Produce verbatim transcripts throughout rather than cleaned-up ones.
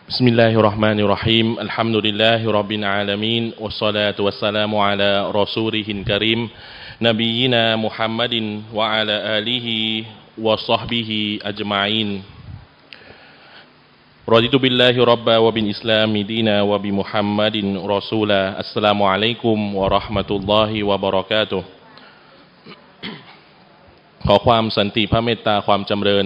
بسم الله الرحمن الرحيم الحمد لله رب العالمين والصلاة والسلام على رسوله الكريم نبينا محمد وعلى آله وصحبه أجمعين رضيت بالله ربا وبالإسلام دينا وبمحمد رسولا السلام عليكم ورحمة الله وبركاته ขอความสันติพระเมตตาความจำเริญ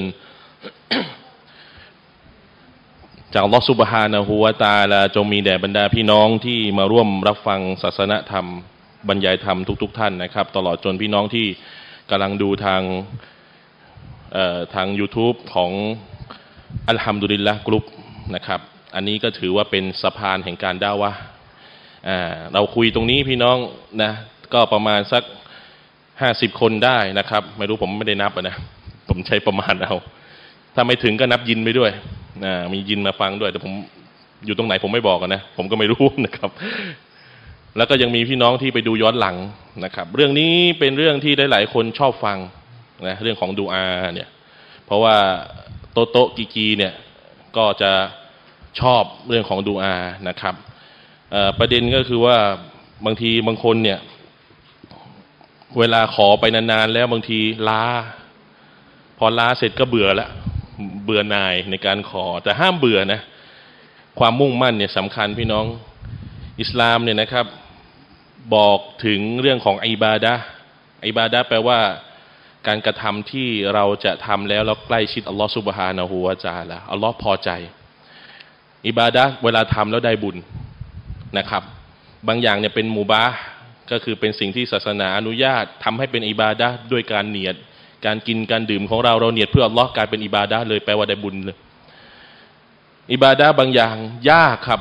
จากอัลลอฮฺซุบฮานะฮูวะตะอาลาจงมีแด่บรรดาพี่น้องที่มาร่วมรับฟังศาสนธรรมบรรยายธรรมทุกๆท่านนะครับตลอดจนพี่น้องที่กำลังดูทางทาง YouTube ของอัลฮัมดุลิลละห์กรุ๊ปนะครับอันนี้ก็ถือว่าเป็นสะพานแห่งการดะอ์วะห์เราคุยตรงนี้พี่น้องนะก็ประมาณสักห้าสิบคนได้นะครับไม่รู้ผมไม่ได้นับนะผมใช้ประมาณเอาถ้าไม่ถึงก็นับยินไปด้วยนะมียินมาฟังด้วยแต่ผมอยู่ตรงไหนผมไม่บอกนะผมก็ไม่รู้นะครับแล้วก็ยังมีพี่น้องที่ไปดูย้อนหลังนะครับเรื่องนี้เป็นเรื่องที่หลายๆคนชอบฟังนะเรื่องของดูอาเนี่ยเพราะว่าโตโตกีกีเนี่ยก็จะชอบเรื่องของดูอานะครับประเด็นก็คือว่าบางทีบางคนเนี่ยเวลาขอไปนานๆแล้วบางทีล้าพอล้าเสร็จก็เบื่อแล้วเบื่อหน่ายในการขอแต่ห้ามเบื่อนะความมุ่งมั่นเนี่ยสำคัญพี่น้องอิสลามเนี่ยนะครับบอกถึงเรื่องของอิบาดะห์อิบาดะห์แปลว่าการกระทำที่เราจะทำแล้วเราใกล้ชิดอัลลอฮฺซุบฮานะฮูวะตะอาลาอัลลอฮฺพอใจอิบาดะห์เวลาทำแล้วได้บุญนะครับบางอย่างเนี่ยเป็นมุบาห์ก็คือเป็นสิ่งที่ศาสนาอนุญาตทำให้เป็นอิบาดะห์ด้วยการเนียดการกินการดื่มของเราเราเนียดเพื่ออัลลอฮ์กลายเป็นอิบาดะห์เลยแปลว่าได้บุญเลยอิบาดะห์บางอย่างยากครับ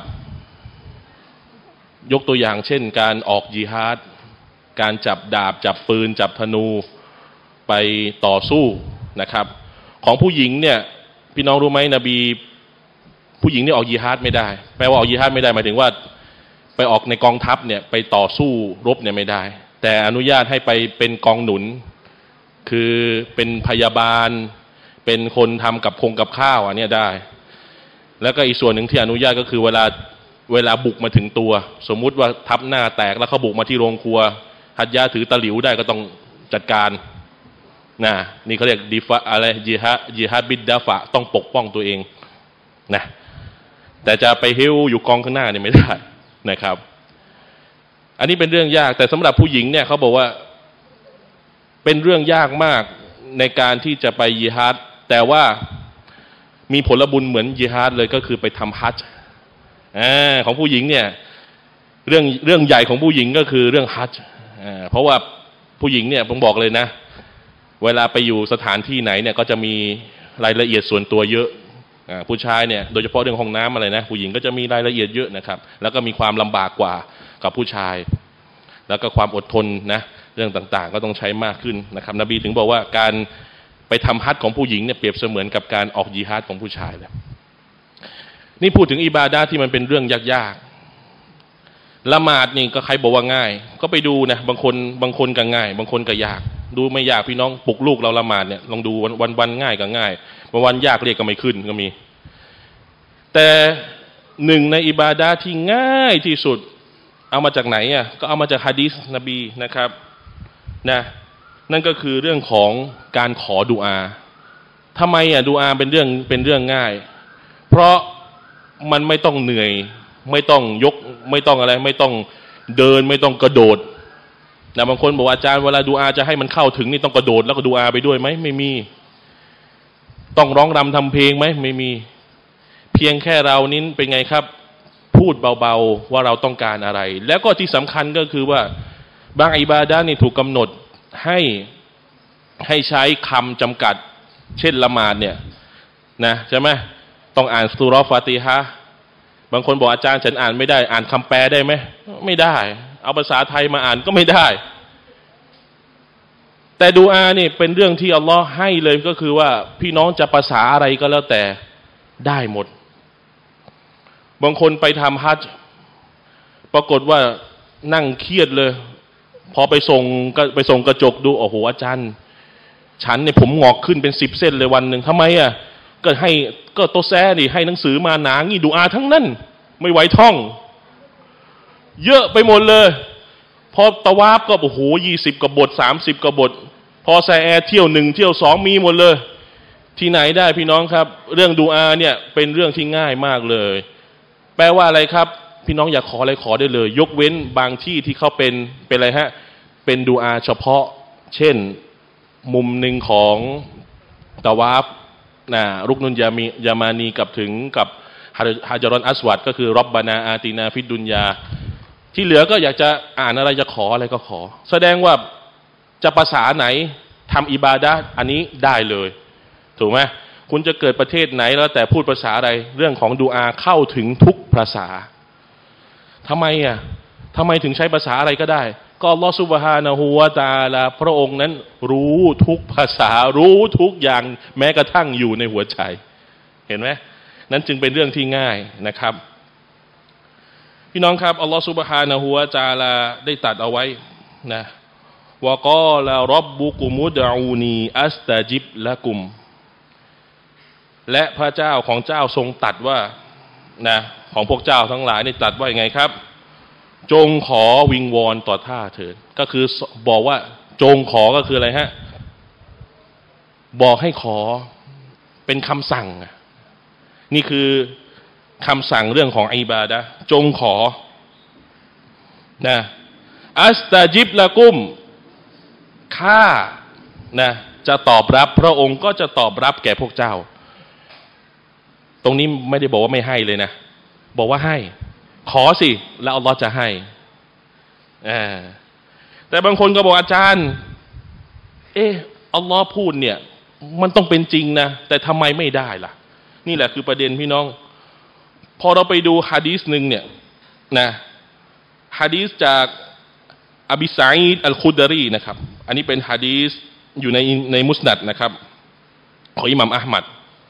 ยกตัวอย่างเช่นการออกญิฮาดการจับดาบจับปืนจับธนูไปต่อสู้นะครับของผู้หญิงเนี่ยพี่น้องรู้ไหมนบีผู้หญิงนี่ออกญิฮาดไม่ได้แปลว่าออกญิฮาดไม่ได้หมายถึงว่าไปออกในกองทัพเนี่ยไปต่อสู้รบเนี่ยไม่ได้แต่อนุญาตให้ไปเป็นกองหนุนคือเป็นพยาบาลเป็นคนทำกับคงกับข้าวอันนี้ได้แล้วก็อีกส่วนหนึ่งที่อนุญาตก็คือเวลาเวลาบุกมาถึงตัวสมมุติว่าทับหน้าแตกแล้วเขาบุกมาที่โรงครัวฮัดยาถือตะหลิวได้ก็ต้องจัดการนะนี่เขาเรียกดีฟะอะไรญิฮาดญิฮาดบิดดาฟะต้องปกป้องตัวเองนะแต่จะไปฮิ้วอยู่กองข้างหน้านี่ไม่ได้นะครับอันนี้เป็นเรื่องยากแต่สำหรับผู้หญิงเนี่ยเขาบอกว่าเป็นเรื่องยากมากในการที่จะไปญิฮาดแต่ว่ามีผลบุญเหมือนญิฮาดเลยก็คือไปทำฮัจญ์อ่าของผู้หญิงเนี่ยเรื่องเรื่องใหญ่ของผู้หญิงก็คือเรื่องฮัจญ์อ่าเพราะว่าผู้หญิงเนี่ยผมบอกเลยนะเวลาไปอยู่สถานที่ไหนเนี่ยก็จะมีรายละเอียดส่วนตัวเยอะอ่าผู้ชายเนี่ยโดยเฉพาะเรื่องห้องน้ำอะไรนะผู้หญิงก็จะมีรายละเอียดเยอะนะครับแล้วก็มีความลำบากกว่ากับผู้ชายแล้วก็ความอดทนนะเรื่องต่างๆก็ต้องใช้มากขึ้นนะครับนบีถึงบอกว่าการไปทำฮัจญ์ของผู้หญิงเนี่ยเปรียบเสมือนกับการออกญิฮาดของผู้ชายเลยนี่พูดถึงอิบาดะห์ที่มันเป็นเรื่องยากๆละหมาดนี่ก็ใครบอกว่าง่ายก็ไปดูนะบางคนบางคนก็ง่ายบางคนก็ยากดูไม่ยากพี่น้องปลุกลูกเราละหมาดเนี่ยลองดูวันวันง่ายก็ง่ายวันวันยากเรียกก็ไม่ขึ้นก็มีแต่หนึ่งในอิบาดะห์ที่ง่ายที่สุดเอามาจากไหนอ่ะก็เอามาจากหะดีษนบีนะครับนะนั่นก็คือเรื่องของการขอดุอาทำไมอ่ะดุอาเป็นเรื่องเป็นเรื่องง่ายเพราะมันไม่ต้องเหนื่อยไม่ต้องยกไม่ต้องอะไรไม่ต้องเดินไม่ต้องกระโดดนะบางคนบอกอาจารย์เวลาดุอาจะให้มันเข้าถึงนี่ต้องกระโดดแล้วก็ดุอาไปด้วยไหมไม่มีต้องร้องรำทำเพลงไหมไม่มีเพียงแค่เรานี้เป็นไงครับพูดเบาๆว่าเราต้องการอะไรแล้วก็ที่สำคัญก็คือว่าบางอิบาดะห์นี่ถูกกำหนดให้ให้ใช้คำจำกัดเช่นละหมาดเนี่ยนะใช่ไหมต้องอ่านซูเราะห์ฟาติฮะห์บางคนบอกอาจารย์ฉันอ่านไม่ได้อ่านคำแปลได้ไหมไม่ได้เอาภาษาไทยมาอ่านก็ไม่ได้แต่ดูอานี่เป็นเรื่องที่อัลลอฮ์ให้เลยก็คือว่าพี่น้องจะภาษาอะไรก็แล้วแต่ได้หมดบางคนไปทำฮัจญ์ปรากฏว่านั่งเครียดเลยพอไปส่งก็ไปส่งกระจกดูโอ้โหอาจารย์ฉันเนี่ยผมงอกขึ้นเป็นสิบเส้นเลยวันหนึ่งทำไมอ่ะก็ให้ก็โตแซนี่ให้หนังสือมาหนางี้ดูอาทั้งนั้นไม่ไหวท่องเยอะไปหมดเลยพอตะวาบก็โอ้โหยี่สิบกว่าบทสามสิบกว่าบทพอแซแอเที่ยวหนึ่งเที่ยวสองมีหมดเลยที่ไหนได้พี่น้องครับเรื่องดูอาเนี่ยเป็นเรื่องที่ง่ายมากเลยแปลว่าอะไรครับพี่น้องอยากขออะไรขอได้เลยยกเว้นบางที่ที่เขาเป็นเป็นอะไรฮะเป็นดูอาเฉพาะเช่นมุมหนึ่งของตะวาบนะรุกนุนยามียามานีกับถึงกับฮาจารอนอัสวัดก็คือรับบานาอาตินาฟิดดุนยาที่เหลือก็อยากจะอ่านอะไรจะขออะไรก็ขอแสดงว่าจะภาษาไหนทำอิบาดะห์อันนี้ได้เลยถูกไหมคุณจะเกิดประเทศไหนแล้วแต่พูดภาษาอะไรเรื่องของดูอาเข้าถึงทุกภาษาทำไมอ่ะทำไมถึงใช้ภาษาอะไรก็ได้ก็อัลลอฮฺซุบฮานะฮูวะตะอาลาพระองค์นั้นรู้ทุกภาษารู้ทุกอย่างแม้กระทั่งอยู่ในหัวใจเห็นไหมนั้นจึงเป็นเรื่องที่ง่ายนะครับพี่น้องครับอัลลอฮฺซุบฮานะฮูวะตะอาลาได้ตรัสเอาไว้นะวะกอลาร็อบบุกุมุดอูนีอัสตะจิบละกุมและพระเจ้าของเจ้าทรงตรัสว่านะของพวกเจ้าทั้งหลายนี่ตรัสว่าอย่างไงครับจงขอวิงวอนต่อท่าเถิดก็คือบอกว่าจงขอก็คืออะไรฮะบอกให้ขอเป็นคำสั่งนี่คือคำสั่งเรื่องของอิบาดะห์จงขอนะอัสตะจิบละกุมข้านะจะตอบรับพระองค์ก็จะตอบรับแก่พวกเจ้าตรงนี้ไม่ได้บอกว่าไม่ให้เลยนะบอกว่าให้ขอสิแล้วอัลลอฮ์จะให้อ่าแต่บางคนก็บอกอาจารย์เอออัลลอฮ์พูดเนี่ยมันต้องเป็นจริงนะแต่ทำไมไม่ได้ล่ะนี่แหละคือประเด็นพี่น้องพอเราไปดูหะดีษหนึ่งเนี่ยนะหะดีษจากอบิซาอิดอัลคุดารีนะครับอันนี้เป็นหะดีษอยู่ในในมุสนัดนะครับของอิหม่ามอะห์มัด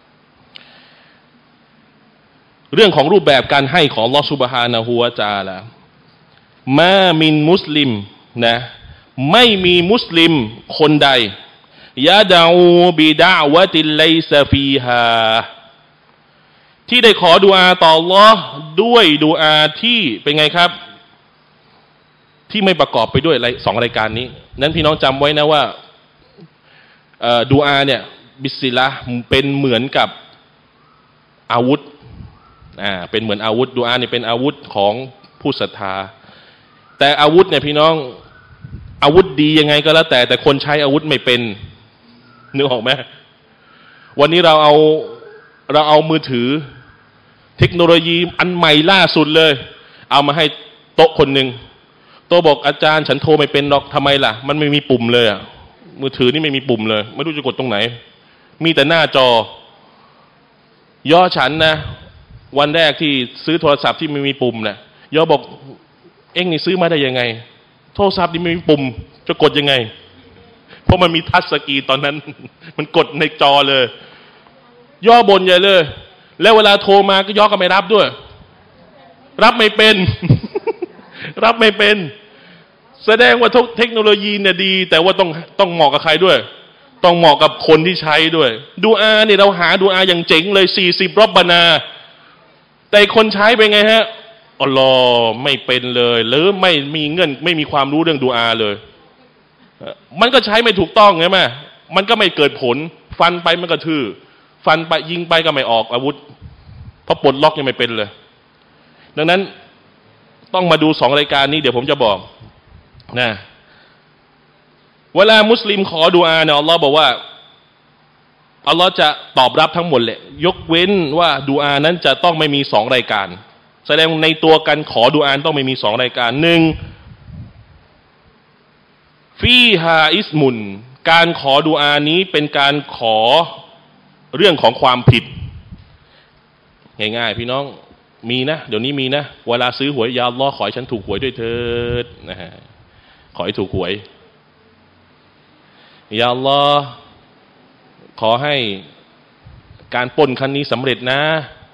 เรื่องของรูปแบบการให้ของอัลเลาะห์ซุบฮานะฮูวะตะอาลามามินมุสลิมนะไม่มีมุสลิมคนใดยะดะอูบิดะวะติลไลซะฟีฮาที่ได้ขอดุอาต่ออัลเลาะห์ด้วยดุอาที่เป็นไงครับที่ไม่ประกอบไปด้วยสองรายการนี้นั้นพี่น้องจำไว้นะว่าดุอาเนี่ยบิสมิลลาห์เป็นเหมือนกับอาวุธอ่าเป็นเหมือนอาวุธดุอาเนี่ยเป็นอาวุธของผู้ศรัทธาแต่อาวุธเนี่ยพี่น้องอาวุธดียังไงก็แล้วแต่แต่คนใช้อาวุธไม่เป็นนึกออกไหมวันนี้เราเอาเราเอามือถือเทคโนโลยีอันใหม่ล่าสุดเลยเอามาให้โต๊ะคนหนึ่งโต๊ะบอกอาจารย์ฉันโทรไม่เป็นหรอกทำไมล่ะมันไม่มีปุ่มเลยอ่ะมือถือนี่ไม่มีปุ่มเลยไม่รู้จะกดตรงไหนมีแต่หน้าจอย่อฉันนะวันแรกที่ซื้อโทรศัพท์ที่ไม่มีปุ่มเนี่ยย่อบอกเอ็งนี่ซื้อมาได้ยังไงโทรศัพท์นี่ไม่มีปุ่มจะกดยังไงเพราะมันมีทัชสกรีนตอนนั้นมันกดในจอเลยย่อบ่นใหญ่เลยแล้วเวลาโทรมาก็ย่อก็ไม่รับด้วยรับไม่เป็น รับไม่เป็นแสดงว่าเทคโนโลยีเนี่ยดีแต่ว่าต้องต้องเหมาะกับใครด้วยต้องเหมาะกับคนที่ใช้ด้วยดูอาเนี่ยเราหาดูอาอย่างเจ๋งเลยสี่สิบรอบบานาแต่คนใช้เป็นไงฮะอัลลอฮ์ไม่เป็นเลยหรือไม่มีเงื่อนไม่มีความรู้เรื่องดูอาเลยมันก็ใช้ไม่ถูกต้องไงแม่มันก็ไม่เกิดผลฟันไปมันก็ทื่อฟันไปยิงไปก็ไม่ออกอาวุธเพราะปลดล็อกยังไม่เป็นเลยดังนั้นต้องมาดูสองรายการนี้เดี๋ยวผมจะบอกนะเวลามุสลิมขอดุอาเนี่ยอัลลอฮ์บอกว่าอัลลอฮ์จะตอบรับทั้งหมดแหละยกเว้นว่าดุอานั้นจะต้องไม่มีสองรายการแสดงในตัวกันขอดุอาต้องไม่มีสองรายการหนึ่งฟีฮาอิสมุนการขอดุอานี้เป็นการขอเรื่องของความผิดง่ายๆพี่น้องมีนะเดี๋ยวนี้มีนะเวลาซื้อหวยยาอัลลอฮ์ขอให้ฉันถูกหวยด้วยเถิดนะฮะขอให้ถูกหวยยาอัลลอฮ์ขอให้การปล้นครั้งนี้สำเร็จนะ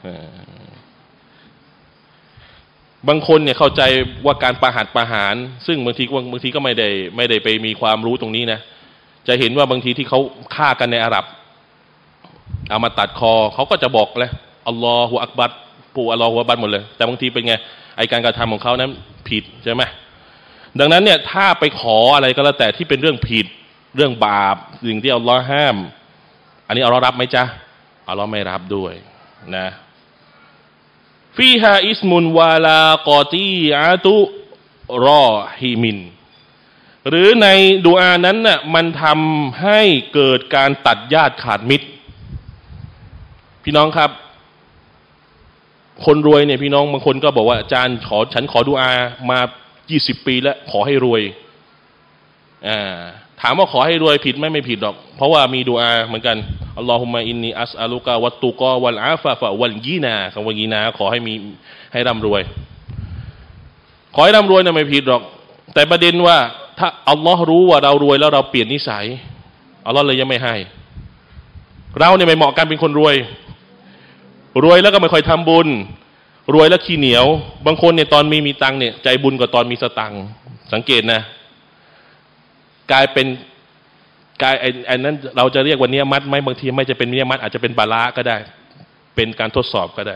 บางคนเนี่ยเข้าใจว่าการประหัตประหารซึ่งบางทีบางทีก็ไม่ได้ไม่ได้ไปมีความรู้ตรงนี้นะจะเห็นว่าบางทีที่เขาฆ่ากันในอาหรับเอามาตัดคอเขาก็จะบอกเลยอัลลอฮฺอักบัรปู่อัลลอฮฺอักบัรหมดเลยแต่บางทีเป็นไงไอการกระทำของเขานั้นผิดใช่ไหมดังนั้นเนี่ยถ้าไปขออะไรก็แล้วแต่ที่เป็นเรื่องผิดเรื่องบาปสิ่งที่อัลลอฮ์ห้ามอันนี้อัลลอฮ์รับไหมจ๊ะอัลลอฮ์ไม่รับด้วยนะฟีฮาอิสมุนวาลากอตีอาตุรอฮิมินหรือในดุอานั้นน่ะมันทำให้เกิดการตัดญาติขาดมิตรพี่น้องครับคนรวยเนี่ยพี่น้องบางคนก็บอกว่าอาจารย์ขอฉันขอดุอามายี่สิบปีแล้วขอให้รวยอ่าถามว่าขอให้รวยผิดไหมไม่ผิดหรอกเพราะว่ามีดุอาเหมือนกันอัลลอฮุมะอินนีอัสอาลุกะวัตตุกอวัลอาฟะฟะวัลกีนาคำว่ากีนาขอให้มีให้ร่ำรวยขอให้ร่ำรวยเนี่ยไม่ผิดหรอกแต่ประเด็นว่าถ้าอัลลอฮ์รู้ว่าเรารวยแล้วเราเปลี่ยนนิสัยอัลลอฮ์เลยยังไม่ให้เราเนี่ยไม่เหมาะกันเป็นคนรวยรวยแล้วก็ไม่ค่อยทำบุญรวยแล้วขี้เหนียวบางคนเนี่ยตอนมีมีตังเนี่ยใจบุญกว่าตอนมีสตังสังเกตนะกลายเป็นกลายไอ้ไอ้นั้นเราจะเรียกว่าเนี้ยมัดไหมบางทีไม่จะเป็นเนี้ยมัดอาจจะเป็นบาละก็ได้เป็นการทดสอบก็ได้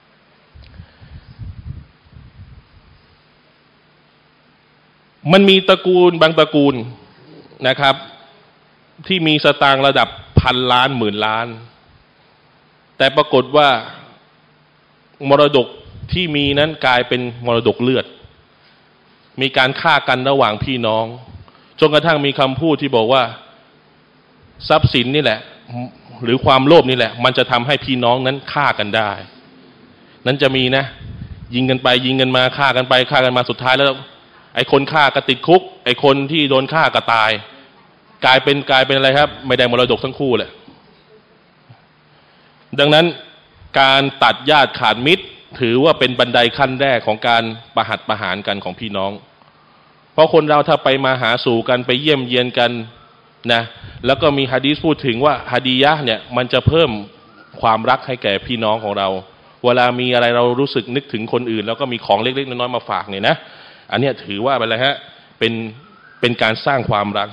มันมีตระกูลบางตระกูลนะครับที่มีสตางค์ระดับพันล้านหมื่นล้านแต่ปรากฏว่ามรดกที่มีนั้นกลายเป็นมรดกเลือดมีการฆ่ากันระหว่างพี่น้องจนกระทั่งมีคำพูดที่บอกว่าทรัพย์สินนี่แหละหรือความโลภนี่แหละมันจะทำให้พี่น้องนั้นฆ่ากันได้นั้นจะมีนะยิงกันไปยิงกันมาฆ่ากันไปฆ่ากันมาสุดท้ายแล้วไอ้คนฆ่าก็ติดคุกไอ้คนที่โดนฆ่าก็ตายกลายเป็นกลายเป็นอะไรครับไม่ได้มรดกทั้งคู่เลยดังนั้นการตัดญาติขาดมิตรถือว่าเป็นบันไดขั้นแรกของการประหัตประหารกันของพี่น้องเพราะคนเราถ้าไปมาหาสู่กันไปเยี่ยมเยียนกันนะแล้วก็มีหะดีษพูดถึงว่าฮะดียะห์เนี่ยมันจะเพิ่มความรักให้แก่พี่น้องของเราเวลามีอะไรเรารู้สึกนึกถึงคนอื่นแล้วก็มีของเล็กๆน้อยๆมาฝากเนี่ยนะอันนี้ถือว่าเป็นอะไรฮะเป็นเป็นการสร้างความรัก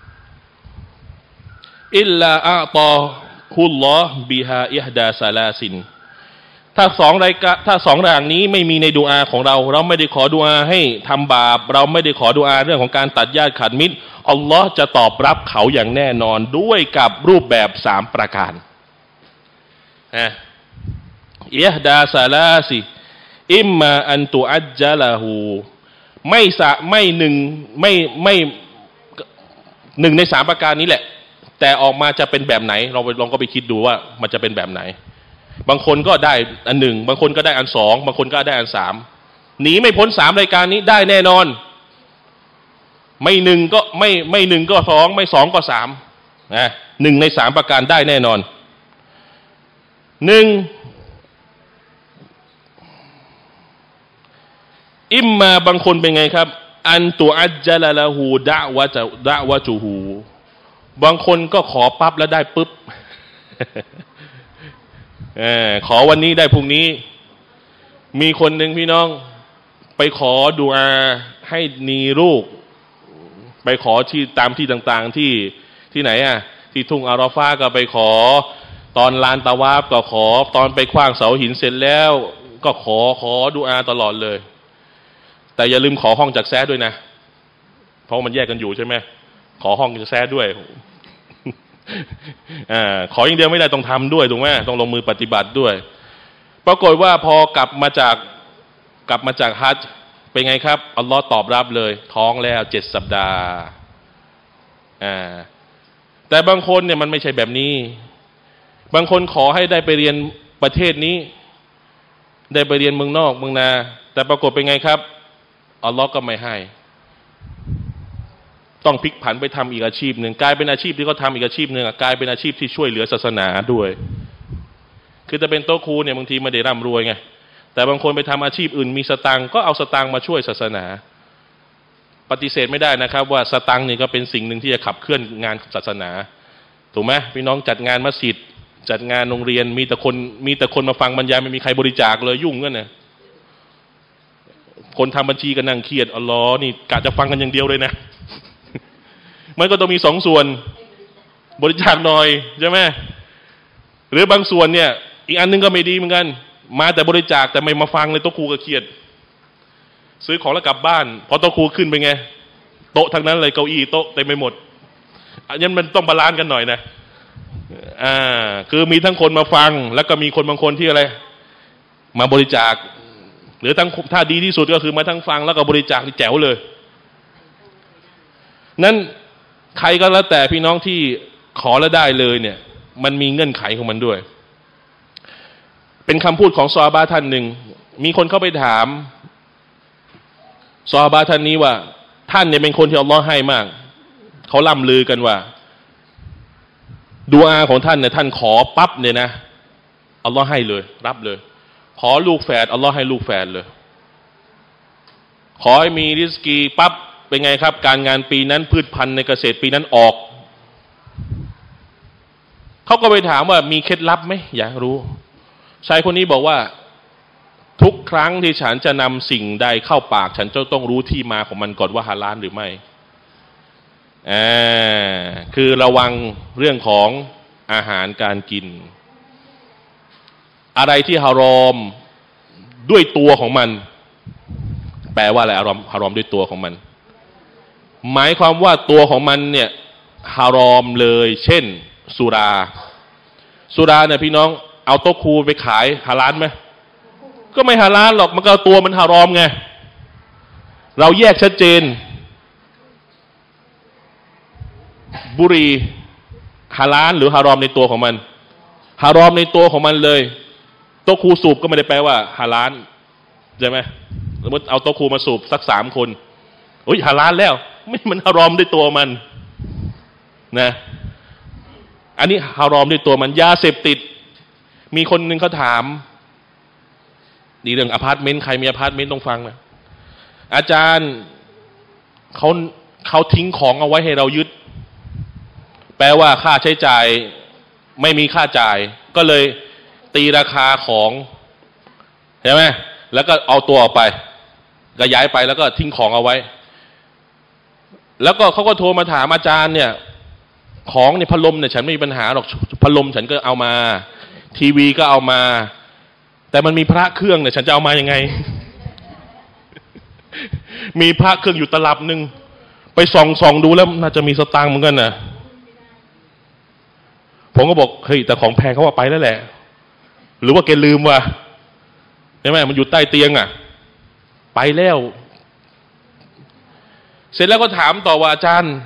อิลลาอะตอฮุลลอฮ์บิฮาอิฮดาซาลาซินถ้าสองรายการถ้าสองอย่างนี้ไม่มีในดุอาของเราเราไม่ได้ขอดุอาให้ทำบาปเราไม่ได้ขอดุอาเรื่องของการตัดญาติขาดมิตรอัลลอฮ์จะตอบรับเขาอย่างแน่นอนด้วยกับรูปแบบสามประการนะอิฮดาซาลาซิอิมมาอันตุอัจญะละฮูไม่สะไม่หนึ่งไม่ไม่หนึ่งในสามประการนี้แหละแต่ออกมาจะเป็นแบบไหนเราลองก็ไปคิดดูว่ามันจะเป็นแบบไหนบางคนก็ได้อันหนึ่งบางคนก็ได้อันสองบางคนก็ได้อันสามหนีไม่พ้นสามรายการนี้ได้แน่นอนไม่หนึ่งก็ไม่ไม่หนึ่งก็สองไม่สองก็สามนะหนึ่งในสามประการได้แน่นอนหนึ่งอิมมาบางคนเป็นไงครับอันตุอัจญะละฮูดะวะจะดะวะจูฮูบางคนก็ขอปั๊บแล้วได้ปุ๊บขอวันนี้ได้พรุ่งนี้มีคนหนึ่งพี่น้องไปขอดุอาให้มีลูกไปขอที่ตามที่ต่างๆที่ที่ไหนอ่ะที่ทุ่งอาราฟาก็ไปขอตอนลานตะวาฟก็ขอตอนไปขว้างเสาหินเสร็จแล้วก็ขอขอดุอาตลอดเลยแต่อย่าลืมขอห้องจากแซดด้วยนะเพราะมันแยกกันอยู่ใช่ไหมขอห้องจากแซดด้วยอ่าขออย่างเดียวไม่ได้ต้องทำด้วยถูกไหมต้องลงมือปฏิบัติด้วยปรากฏว่าพอกลับมาจากกลับมาจากฮัจญ์เป็นไงครับอัลลอฮ์ตอบรับเลยท้องแล้วเจ็ดสัปดาห์อ่าแต่บางคนเนี่ยมันไม่ใช่แบบนี้บางคนขอให้ได้ไปเรียนประเทศนี้ได้ไปเรียนเมืองนอกเมืองนาแต่ปรากฏเป็นไงครับอัลลอฮ์ก็ไม่ให้ต้องพลิกผันไปทำอีกอาชีพหนึ่งกลายเป็นอาชีพที่เขาทำอีกอาชีพหนึ่งกลายเป็นอาชีพที่ช่วยเหลือศาสนาด้วยคือจะเป็นโต๊ะครูเนี่ยบางทีไม่ได้ร่ำรวยไงแต่บางคนไปทำอาชีพอื่นมีสตังค์ก็เอาสตังค์มาช่วยศาสนาปฏิเสธไม่ได้นะครับว่าสตังค์นี่ก็เป็นสิ่งหนึ่งที่จะขับเคลื่อนงานศาสนาถูกไหมพี่น้องจัดงานมัสยิดจัดงานโรงเรียนมีแต่คนมีแต่คนมาฟังบรรยายไม่มีใครบริจาคเลยยุ่งกันนะคนทำบัญชีกันนั่งเครียดอัลลอฮ์นี่กะจะฟังกันอย่างเดียวเลยนะมันก็ต้องมีสองส่วนบริจาคหน่อยใช่ไหมหรือบางส่วนเนี่ยอีกอันนึงก็ไม่ดีเหมือนกันมาแต่บริจาคแต่ไม่มาฟังเลยโต๊ะครูก็เครียดซื้อของแล้วกลับบ้านพอโต๊ะครูขึ้นไปไงโต๊ะทั้งนั้นเลยเก้าอี้โต๊ะเต็มไปหมดอันนี้มันต้องบาลานซ์กันหน่อยนะอ่าคือมีทั้งคนมาฟังแล้วก็มีคนบางคนที่อะไรมาบริจาคหรือทั้งถ้าดีที่สุดก็คือมาทั้งฟังแล้วก็บริจาคนี่แจ๋วเลยนั้นใครก็แล้วแต่พี่น้องที่ขอแล้วได้เลยเนี่ยมันมีเงื่อนไขของมันด้วยเป็นคำพูดของซอฮาบะห์ท่านหนึ่งมีคนเข้าไปถามซอฮาบะห์ท่านนี้ว่าท่านเนี่ยเป็นคนที่อัลลอฮ์ให้มากเขาล่ำลือกันว่าดุอาของท่านเนี่ยท่านขอปั๊บเนี่ยนะอัลลอฮ์ให้เลยรับเลยขอลูกแฝดอัลลอฮ์ให้ลูกแฝดเลยขอให้มีริสกีปั๊บเป็นไงครับการงานปีนั้นพืชพันธุ์ในเกษตรปีนั้นออกเขาก็ไปถามว่ามีเคล็ดลับไหมอยากรู้ชายคนนี้บอกว่าทุกครั้งที่ฉันจะนำสิ่งใดเข้าปากฉันจะต้องรู้ที่มาของมันก่อนว่าฮาลาลหรือไม่อ่าคือระวังเรื่องของอาหารการกินอะไรที่ฮารอมด้วยตัวของมันแปลว่าอะไรฮารอมฮารอมด้วยตัวของมันหมายความว่าตัวของมันเนี่ยฮารอมเลยเช่นสุราสุราเนี่ยพี่น้องเอาโต๊ะครูไปขายฮาลาลไหมก็ไม่ฮาลาลหรอกมันก็ตัวมันฮารอมไงเราแยกชัดเจนบุหรี่ฮาลาลหรือฮารอมในตัวของมันฮารอมในตัวของมันเลยโต๊ะครูสูบก็ไม่ได้แปลว่าฮาลาลใช่ไหมสมมติเอาโต๊ะครูมาสูบสักสามคนโอ้ยฮาลาลแล้วไม่มันฮารอมด้วยตัวมันนะอันนี้ฮารอมด้วยตัวมันยาเสพติดมีคนหนึ่งเขาถามดีเรื่องอพาร์ตเมนต์ใครมีอพาร์ตเมนต์ต้องฟังนะอาจารย์เขาเขาทิ้งของเอาไว้ให้เรายึดแปลว่าค่าใช้จ่ายไม่มีค่าจ่ายก็เลยตีราคาของใช่ไหมแล้วก็เอาตัวออกไปก็ย้ายไปแล้วก็ทิ้งของเอาไว้แล้วก็เขาก็โทรมาถามอาจารย์เนี่ยของเนี่ยพัดลมเนี่ยฉันไม่มีปัญหาหรอกพัดลมฉันก็เอามาทีวีก็เอามาแต่มันมีพระเครื่องเนี่ยฉันจะเอามายังไง มีพระเครื่องอยู่ตลับหนึ่งไปส่องส่องดูแล้วน่าจะมีสตางค์เหมือนกันนะผมก็บอกเฮ้ยแต่ของแพงเขาว่าไปแล้วแหละหรือว่าแกลืมวะใช่ไหมมันอยู่ใต้เตียงอ่ะไปแล้วเสร็จแล้วก็ถามต่อว่าอาจารย์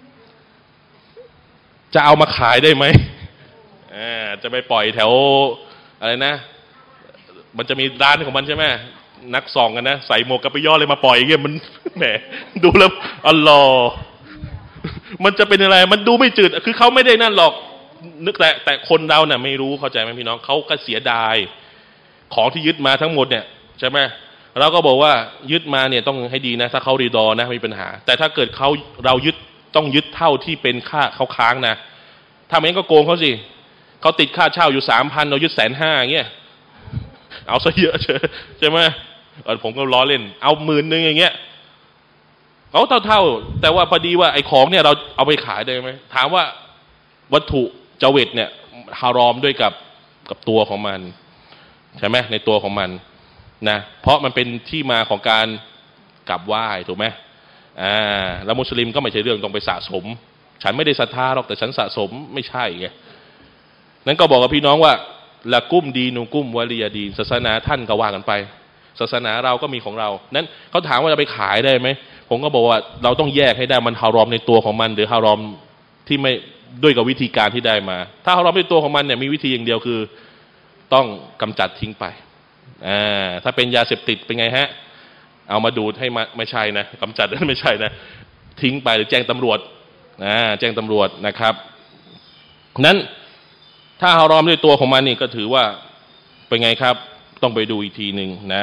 จะเอามาขายได้ไหมอ่าจะไปปล่อยแถวอะไรนะมันจะมีร้านของมันใช่ไหมนักส่องกันนะใส่หมวกกับไปย่อเลยมาปล่อยอย่างเงี้ยมันแหมดูแล้วอัลลอฮ์มันจะเป็นอะไรมันดูไม่จืดคือเขาไม่ได้นั่นหรอกนึกแต่แต่คนเราเนี่ยไม่รู้เข้าใจไหมพี่น้องเขาก็เสียดายของที่ยึดมาทั้งหมดเนี่ยใช่ไหมเราก็บอกว่ายึดมาเนี่ยต้องให้ดีนะถ้าเขารีดอนะไม่มีปัญหาแต่ถ้าเกิดเขาเรายึดต้องยึดเท่าที่เป็นค่าเขาค้างนะถ้าไม่งั้นก็โกงเขาสิเขาติดค่าเช่าอยู่สามพันเรายึดแสนห้าอย่างเงี้ยเอาซะเยอะเชใช่ไหมเออผมก็ล้อเล่นเอาหมื่นหนึ่งอย่างเงี้ยเขาเท่าเท่าแต่ว่าพอดีว่าไอ้ของเนี่ยเราเอาไปขายได้ไหมถามว่าวัตถุเจเวตเนี่ยฮารอมด้วยกับกับตัวของมันใช่ไหมในตัวของมันนะเพราะมันเป็นที่มาของการกราบไหว้ถูกไหมอ่าแล้วมุสลิมก็ไม่ใช่เรื่องต้องไปสะสมฉันไม่ได้ศรัทธาหรอกแต่ฉันสะสมไม่ใช่ไงนั้นก็บอกกับพี่น้องว่าละกุ้มดีนูกุ้มวะลียดีศาสนาท่านก็ว่ากันไปศาสนาเราก็มีของเรานั้นเขาถามว่าจะไปขายได้ไหมผมก็บอกว่าเราต้องแยกให้ได้มันฮารอมในตัวของมันหรือฮารอมที่ไม่ด้วยกับวิธีการที่ได้มาถ้าฮารอมในตัวของมันเนี่ยมีวิธีอย่างเดียวคือต้องกำจัดทิ้งไปอ่าถ้าเป็นยาเสพติดเป็นไงฮะเอามาดูดให้มาไม่ใช่นะกำจัดนั้นไม่ใช่นะทิ้งไปหรือแจ้งตำรวจอ่าแจ้งตำรวจนะครับนั้นถ้าฮารอมด้วยตัวของมันนี่ก็ถือว่าเป็นไงครับต้องไปดูอีกทีหนึ่งนะ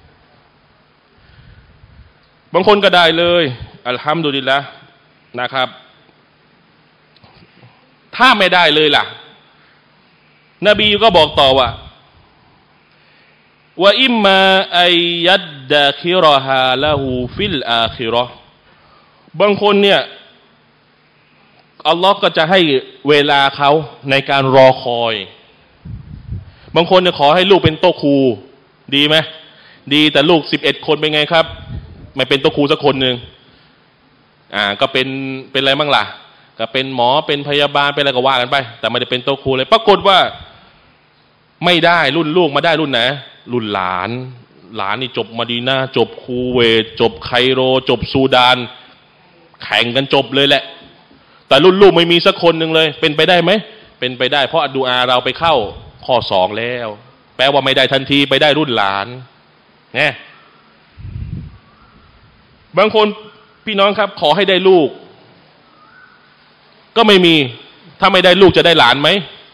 บางคนก็ได้เลยอัลฮัมดุลิลละห์นะครับถ้าไม่ได้เลยล่ะนบีก็บอกต่อว่าว่าอิมมาอัยยัดดะคิรฮาละหูฟิลอาคิเราะห์บางคนเนี่ยอัลลอฮ์ก็จะให้เวลาเขาในการรอคอยบางคนเนี่ยขอให้ลูกเป็นโต๊ะครูดีไหมดีแต่ลูกสิบเอ็ดคนเป็นไงครับไม่เป็นโต๊ะครูสักคนหนึ่งอ่าก็เป็นเป็นอะไรบ้างล่ะก็เป็นหมอเป็นพยาบาลเป็นอะไรก็ว่ากันไปแต่ไม่ได้เป็นโต๊ะครูเลยปรากฏว่าไม่ได้รุ่นลูกมาได้รุ่นไหนรุ่นหลานหลานนี่จบมาดีนาจบคูเวตจบไคโรจบซูดานแข่งกันจบเลยแหละแต่รุ่นลูกไม่มีสักคนหนึ่งเลยเป็นไปได้ไหมเป็นไปได้เพราะดูอาเราไปเข้าข้อสองแล้วแปลว่าไม่ได้ทันทีไปได้รุ่นหลานเนี่ยบางคนพี่น้องครับขอให้ได้ลูกก็ไม่มีถ้าไม่ได้ลูกจะได้หลานไหม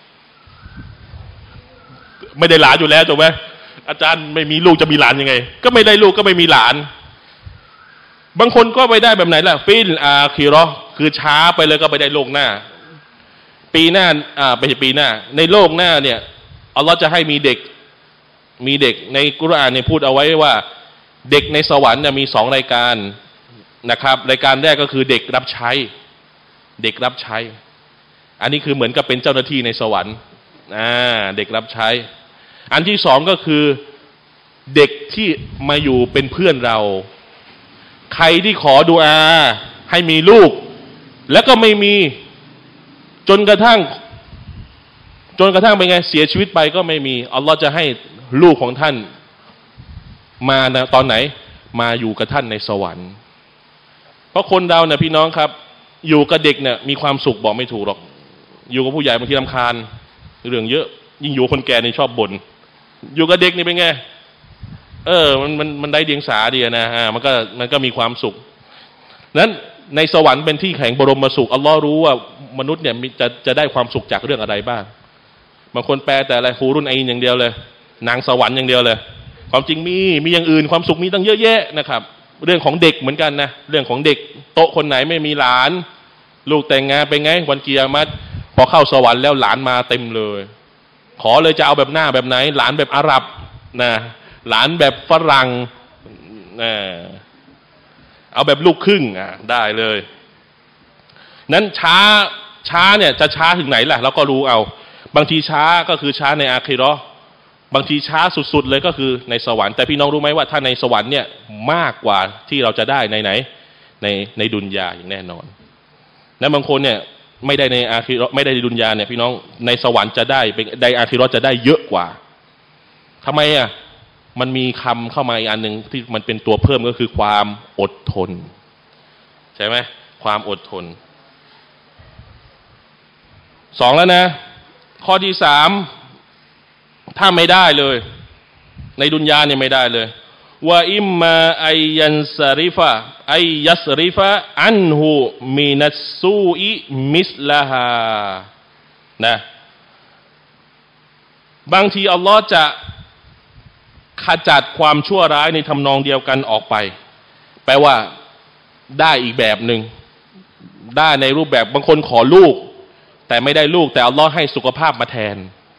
ไม่ได้หลานอยู่แล้วถูกไหมอาจารย์ไม่มีลูกจะมีหลานยังไงก็ไม่ได้ลูกก็ไม่มีหลานบางคนก็ไปได้แบบไหนล่ะฟิลอาคิเราะห์คือช้าไปเลยก็ไปได้โลกหน้าปีหน้าอ่าไม่ใช่ปีหน้าในโลกหน้าเนี่ยอัลลอฮ์จะให้มีเด็กมีเด็กในกุรอานเนี่ยพูดเอาไว้ว่าเด็กในสวรรค์เนี่ยมีสองรายการนะครับรายการแรกก็คือเด็กรับใช้เด็กรับใช้อันนี้คือเหมือนกับเป็นเจ้าหน้าที่ในสวรรค์อ่าเด็กรับใช้อันที่สองก็คือเด็กที่มาอยู่เป็นเพื่อนเราใครที่ขอดุอาให้มีลูกแล้วก็ไม่มีจนกระทั่งจนกระทั่งเป็นไงเสียชีวิตไปก็ไม่มีอัลลอฮ์จะให้ลูกของท่านมาตอนไหนมาอยู่กับท่านในสวรรค์เพราะคนเราเนี่ยพี่น้องครับอยู่กับเด็กเนี่ยมีความสุขบอกไม่ถูกหรอกอยู่กับผู้ใหญ่บางทีรำคาญเรื่องเยอะยิ่งอยู่คนแก่นี่ชอบบ่นอยู่กับเด็กนี่เป็นไงเออมันมันมันได้เดียงสาดีนะฮะมันก็มันก็มีความสุขนั้นในสวรรค์เป็นที่แห่งบรมสุขอัลลอฮ์รู้ว่ามนุษย์เนี่ยจะจะได้ความสุขจากเรื่องอะไรบ้างบางคนแปลแต่อะไรฮูรุนไอน์อย่างเดียวเลยนางสวรรค์อย่างเดียวเลยความจริงมีมีอย่างอื่นความสุขมีตั้งเยอะแยะนะครับเรื่องของเด็กเหมือนกันนะเรื่องของเด็กโต๊ะคนไหนไม่มีหลานลูกแต่งงานไปไงวันกิยามะฮ์พอเข้าสวรรค์แล้วหลานมาเต็มเลยขอเลยจะเอาแบบหน้าแบบไหนหลานแบบอาหรับนะหลานแบบฝรั่งนะเอาแบบลูกครึ่งอ่ะได้เลยนั้นช้าช้าเนี่ยจะช้าถึงไหนล่ะเราก็รู้เอาบางทีช้าก็คือช้าในอาคิเราะห์บางทีช้าสุดๆเลยก็คือในสวรรค์แต่พี่น้องรู้ไหมว่าถ้าในสวรรค์เนี่ยมากกว่าที่เราจะได้ในไหนในในดุนยาอย่างแน่นอนและบางคนเนี่ยไม่ได้ในอาคิเราะห์ไม่ได้ในดุนยาเนี่ยพี่น้องในสวรรค์จะได้เป็นในอาคิเราะห์จะได้เยอะกว่าทำไมอ่ะมันมีคำเข้ามาอีกอันหนึ่งที่มันเป็นตัวเพิ่มก็คือความอดทนใช่ไหมความอดทนสองแล้วนะข้อที่สามถ้าไม่ได้เลยในดุนยาเนี่ยไม่ได้เลยว่าอิมมาอายันสริฟะอายัสริฟะอันหูมินัสซูอิมิสลาฮานะบางทีอัลลอฮ์จะขจัดความชั่วร้ายในทำนองเดียวกันออกไปแปลว่าได้อีกแบบหนึ่งได้ในรูปแบบบางคนขอลูกแต่ไม่ได้ลูกแต่อัลลอฮ์ให้สุขภาพมาแทน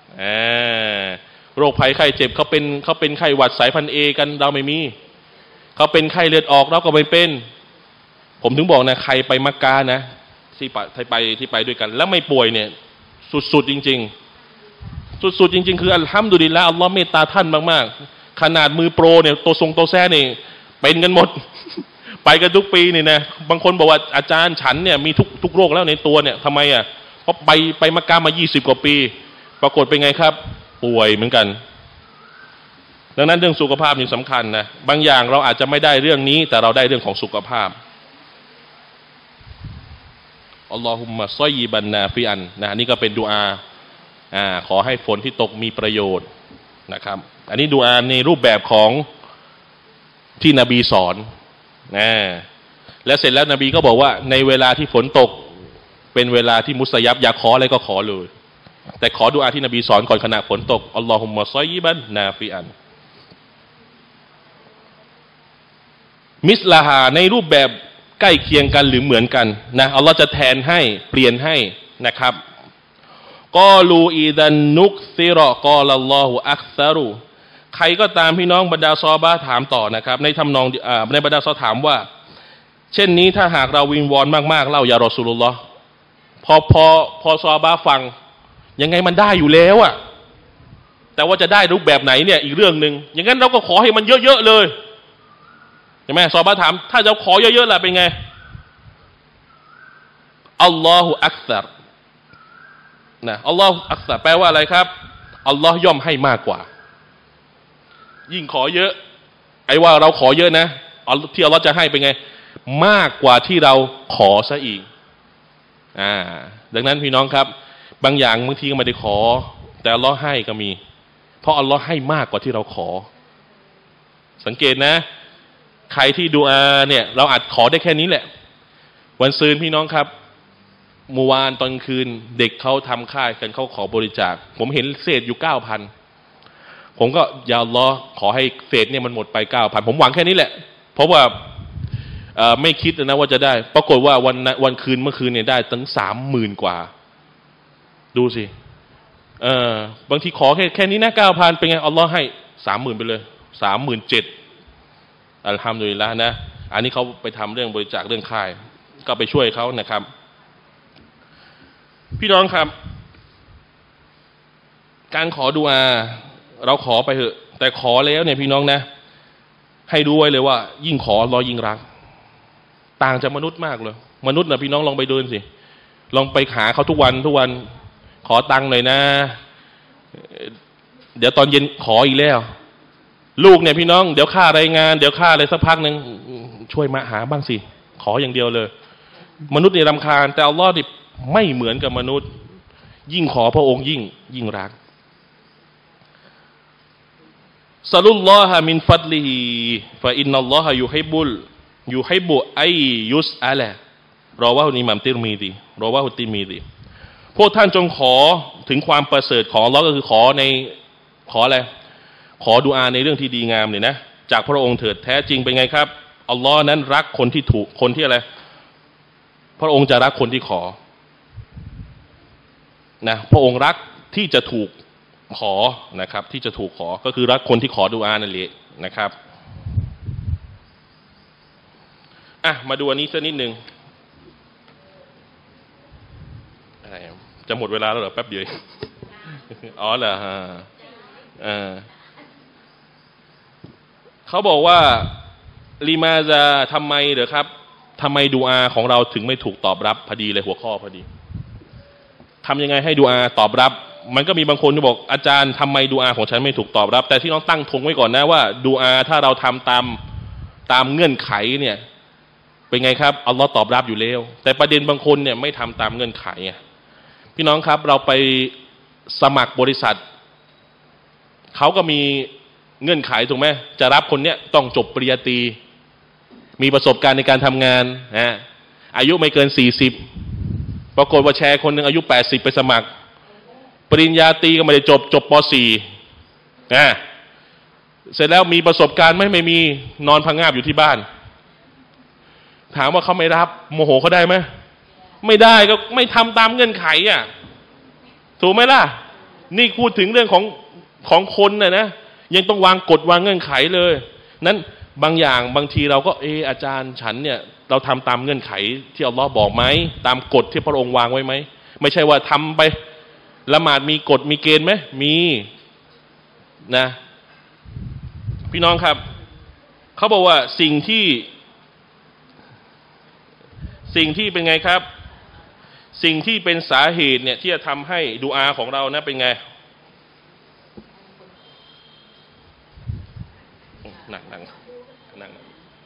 โรคภัยไข้เจ็บเขาเป็นเขาเป็นไข้หวัดสายพันธุ์เอกันเราไม่มีเขาเป็นไข้เลือดออกเราก็ไม่เป็นผมถึงบอกนะใครไปมักกะนะที่ไปที่ไปที่ไปด้วยกันแล้วไม่ป่วยเนี่ยสุดๆจริงๆสุดๆจริงๆคืออัลฮัมดุลิลละห์อัลลอฮ์เมตตาท่านมากๆขนาดมือโปรเนี่ยตัวทรงตัวแซ่นี่เป็นกันหมด ไปกันทุกปีนี่นะบางคนบอกว่าอาจารย์ฉันเนี่ยมีทุกทุกโรคแล้วในตัวเนี่ยทำไมอ่ะเพราะไปไปมักกะมายี่สิบกว่าปีปรากฏเป็นไงครับป่วยเหมือนกันดังนั้นเรื่องสุขภาพนี่สำคัญนะบางอย่างเราอาจจะไม่ได้เรื่องนี้แต่เราได้เรื่องของสุขภาพอัลลอฮุมมะซอยยิบันนาฟิอันนะนี่ก็เป็นดุอาอ่าขอให้ฝนที่ตกมีประโยชน์นะครับอันนี้ดุอาในรูปแบบของที่นบีสอนนะและเสร็จแล้วนบีก็บอกว่าในเวลาที่ฝนตกเป็นเวลาที่มุสยับอยากขออะไรก็ขอเลยแต่ขอดุอาที่นบีสอนก่อนขณะฝนตกอัลลอฮุมมะซอยยิบันนาฟิอันมิสลาฮาในรูปแบบใกล้เคียงกันหรือเหมือนกันนะอัลลอฮ์จะแทนให้เปลี่ยนให้นะครับกอลูอีดันนุกซิรอกอลัลลอฮุอักซารุใครก็ตามพี่น้องบรรดาซอฮาบะห์ถามต่อนะครับในทำนองอ่าในบรรดาซอฮาบะห์ถามว่าเช่นนี้ถ้าหากเราวิงวอนมากๆเล่ายารอซูลุลลอฮ์พอพอพอซอฮาบะห์ฟังยังไงมันได้อยู่แล้วอ่ะแต่ว่าจะได้รูปแบบไหนเนี่ยอีกเรื่องหนึ่งอย่างนั้นเราก็ขอให้มันเยอะๆเลยใช่ไหมซอฮาบะห์ถามถ้าจะขอเยอะๆล่ะเป็นไงอัลลอฮฺอักษัรนะอัลลอฮฺอักษัรแปลว่าอะไรครับอัลลอฮ์ย่อมให้มากกว่ายิ่งขอเยอะไอ้ว่าเราขอเยอะนะที่อัลลอฮ์จะให้เป็นไงมากกว่าที่เราขอซะอีกอ่าดังนั้นพี่น้องครับบางอย่างบางทีก็ไม่ได้ขอแต่อัลลอฮ์ให้ก็มีเพราะอัลลอฮ์ให้มากกว่าที่เราขอสังเกตนะใครที่ดูอาเนี่ยเราอาจขอได้แค่นี้แหละวันซืนพี่น้องครับเมื่อวานตอนคืนเด็กเขาทำค่ายกันเขาขอบริจาคผมเห็นเศษอยู่เก้าพันผมก็อย่าอัลลอฮ์ขอให้เศษเนี่ยมันหมดไปเก้าพันผมหวังแค่นี้แหละเพราะว่าไม่คิดนะว่าจะได้ปรากฏว่าวันวันคืนเมื่อคืนเนี่ยได้ตั้งสามหมื่นกว่าดูสิเออบางทีขอแค่แค่นี้นะเก้าพันเป็นไงอัลลอฮ์ให้สามหมื่นไปเลยสามหมื่นเจ็ดอัลฮัมดุลิลละห์นะอันนี้เขาไปทำเรื่องบริจาคเรื่องค่ายก็ไปช่วยเขานะครับพี่น้องครับการขอดุอาเราขอไปเถอะแต่ขอแล้วเนี่ยพี่น้องนะให้ดูไว้เลยว่ายิ่งขออัลลอฮ์ยิ่งรักต่างจากมนุษย์มากเลยมนุษย์นะพี่น้องลองไปเดินสิลองไปหาเขาทุกวันทุกวันขอตังค์หน่อยนะเดี๋ยวตอนเย็นขออีกแล้วลูกเนี่ยพี่น้องเดี๋ยวค่ารายงานเดี๋ยวค่าอะไรสักพักหนึ่งช่วยมาหาบ้างสิขออย่างเดียวเลยมนุษย์เนี่ยรำคาญแต่อัลลอฮ์นี่ไม่เหมือนกับมนุษย์ยิ่งขอพระองค์ยิ่งยิ่งรักซาลุลลอฮะมินฟัดลิฮิฟะอินนัลลอฮะยูฮิบุลยูฮิบุไอยุสอะละรอว่าอิหม่ามติรมีซีรอว่าติรมีซีพวกท่านจงขอถึงความประเสริฐของอัลเลาะห์ก็คือขอในขออะไรขอดุอาในเรื่องที่ดีงามเนี่ยนะจากพระองค์เถิดแท้จริงเป็นไงครับอัลลอฮ์นั้นรักคนที่ถูกคนที่อะไรพระองค์จะรักคนที่ขอนะพระองค์รักที่จะถูกขอนะครับที่จะถูกขอก็คือรักคนที่ขอดุอานั่นแหละนะครับอ่ะมาดูอันนี้สักนิดหนึ่งอะไรจะหมดเวลาแล้วเหรอแป๊บเดียวอ๋อเหรอฮะเออเขาบอกว่าลีมาจะทำไมเหรอครับทำไมดุอาของเราถึงไม่ถูกตอบรับพอดีเลยหัวข้อพอดีทำยังไงให้ดุอาตอบรับมันก็มีบางคนที่บอกอาจารย์ทำไมดุอาของฉันไม่ถูกตอบรับแต่ที่น้องตั้งธงไว้ก่อนนะว่าดุอาถ้าเราทำตามตามเงื่อนไขเนี่ยเป็นไงครับอัลลอฮ์ตอบรับอยู่แล้วแต่ประเด็นบางคนเนี่ยไม่ทำตามเงื่อนไขพี่น้องครับเราไปสมัครบริษัทเขาก็มีเงื่อนไขถูกไหมจะรับคนเนี้ยต้องจบปริญญาตรีมีประสบการณ์ในการทำงานนะอายุไม่เกินสี่สิบปรากฏว่าแชร์คนหนึ่งอายุแปดสิบไปสมัครปริญญาตรีก็ไม่ได้จบจบป.สี่ นะเสร็จแล้วมีประสบการณ์ไหมไม่มีนอนพังงาบอยู่ที่บ้านถามว่าเขาไม่รับโมโหเขาได้ไหมไม่ได้ก็ไม่ทำตามเงื่อนไขอ่ะถูกไหมล่ะนี่พูดถึงเรื่องของของคนน่ะนะยังต้องวางกฎวางเงื่อนไขเลยนั้นบางอย่างบางทีเราก็เอออาจารย์ฉันเนี่ยเราทำตามเงื่อนไขที่อัลลอฮ์บอกไหมตามกฎที่พระองค์วางไว้ไหมไม่ใช่ว่าทำไปละหมาดมีกฎมีเกณฑ์ไหมมีนะพี่น้องครับเขาบอกว่าสิ่งที่สิ่งที่เป็นไงครับสิ่งที่เป็นสาเหตุเนี่ยที่จะทำให้ดุอาของเรานะเป็นไงนั่งนั่งนั่ง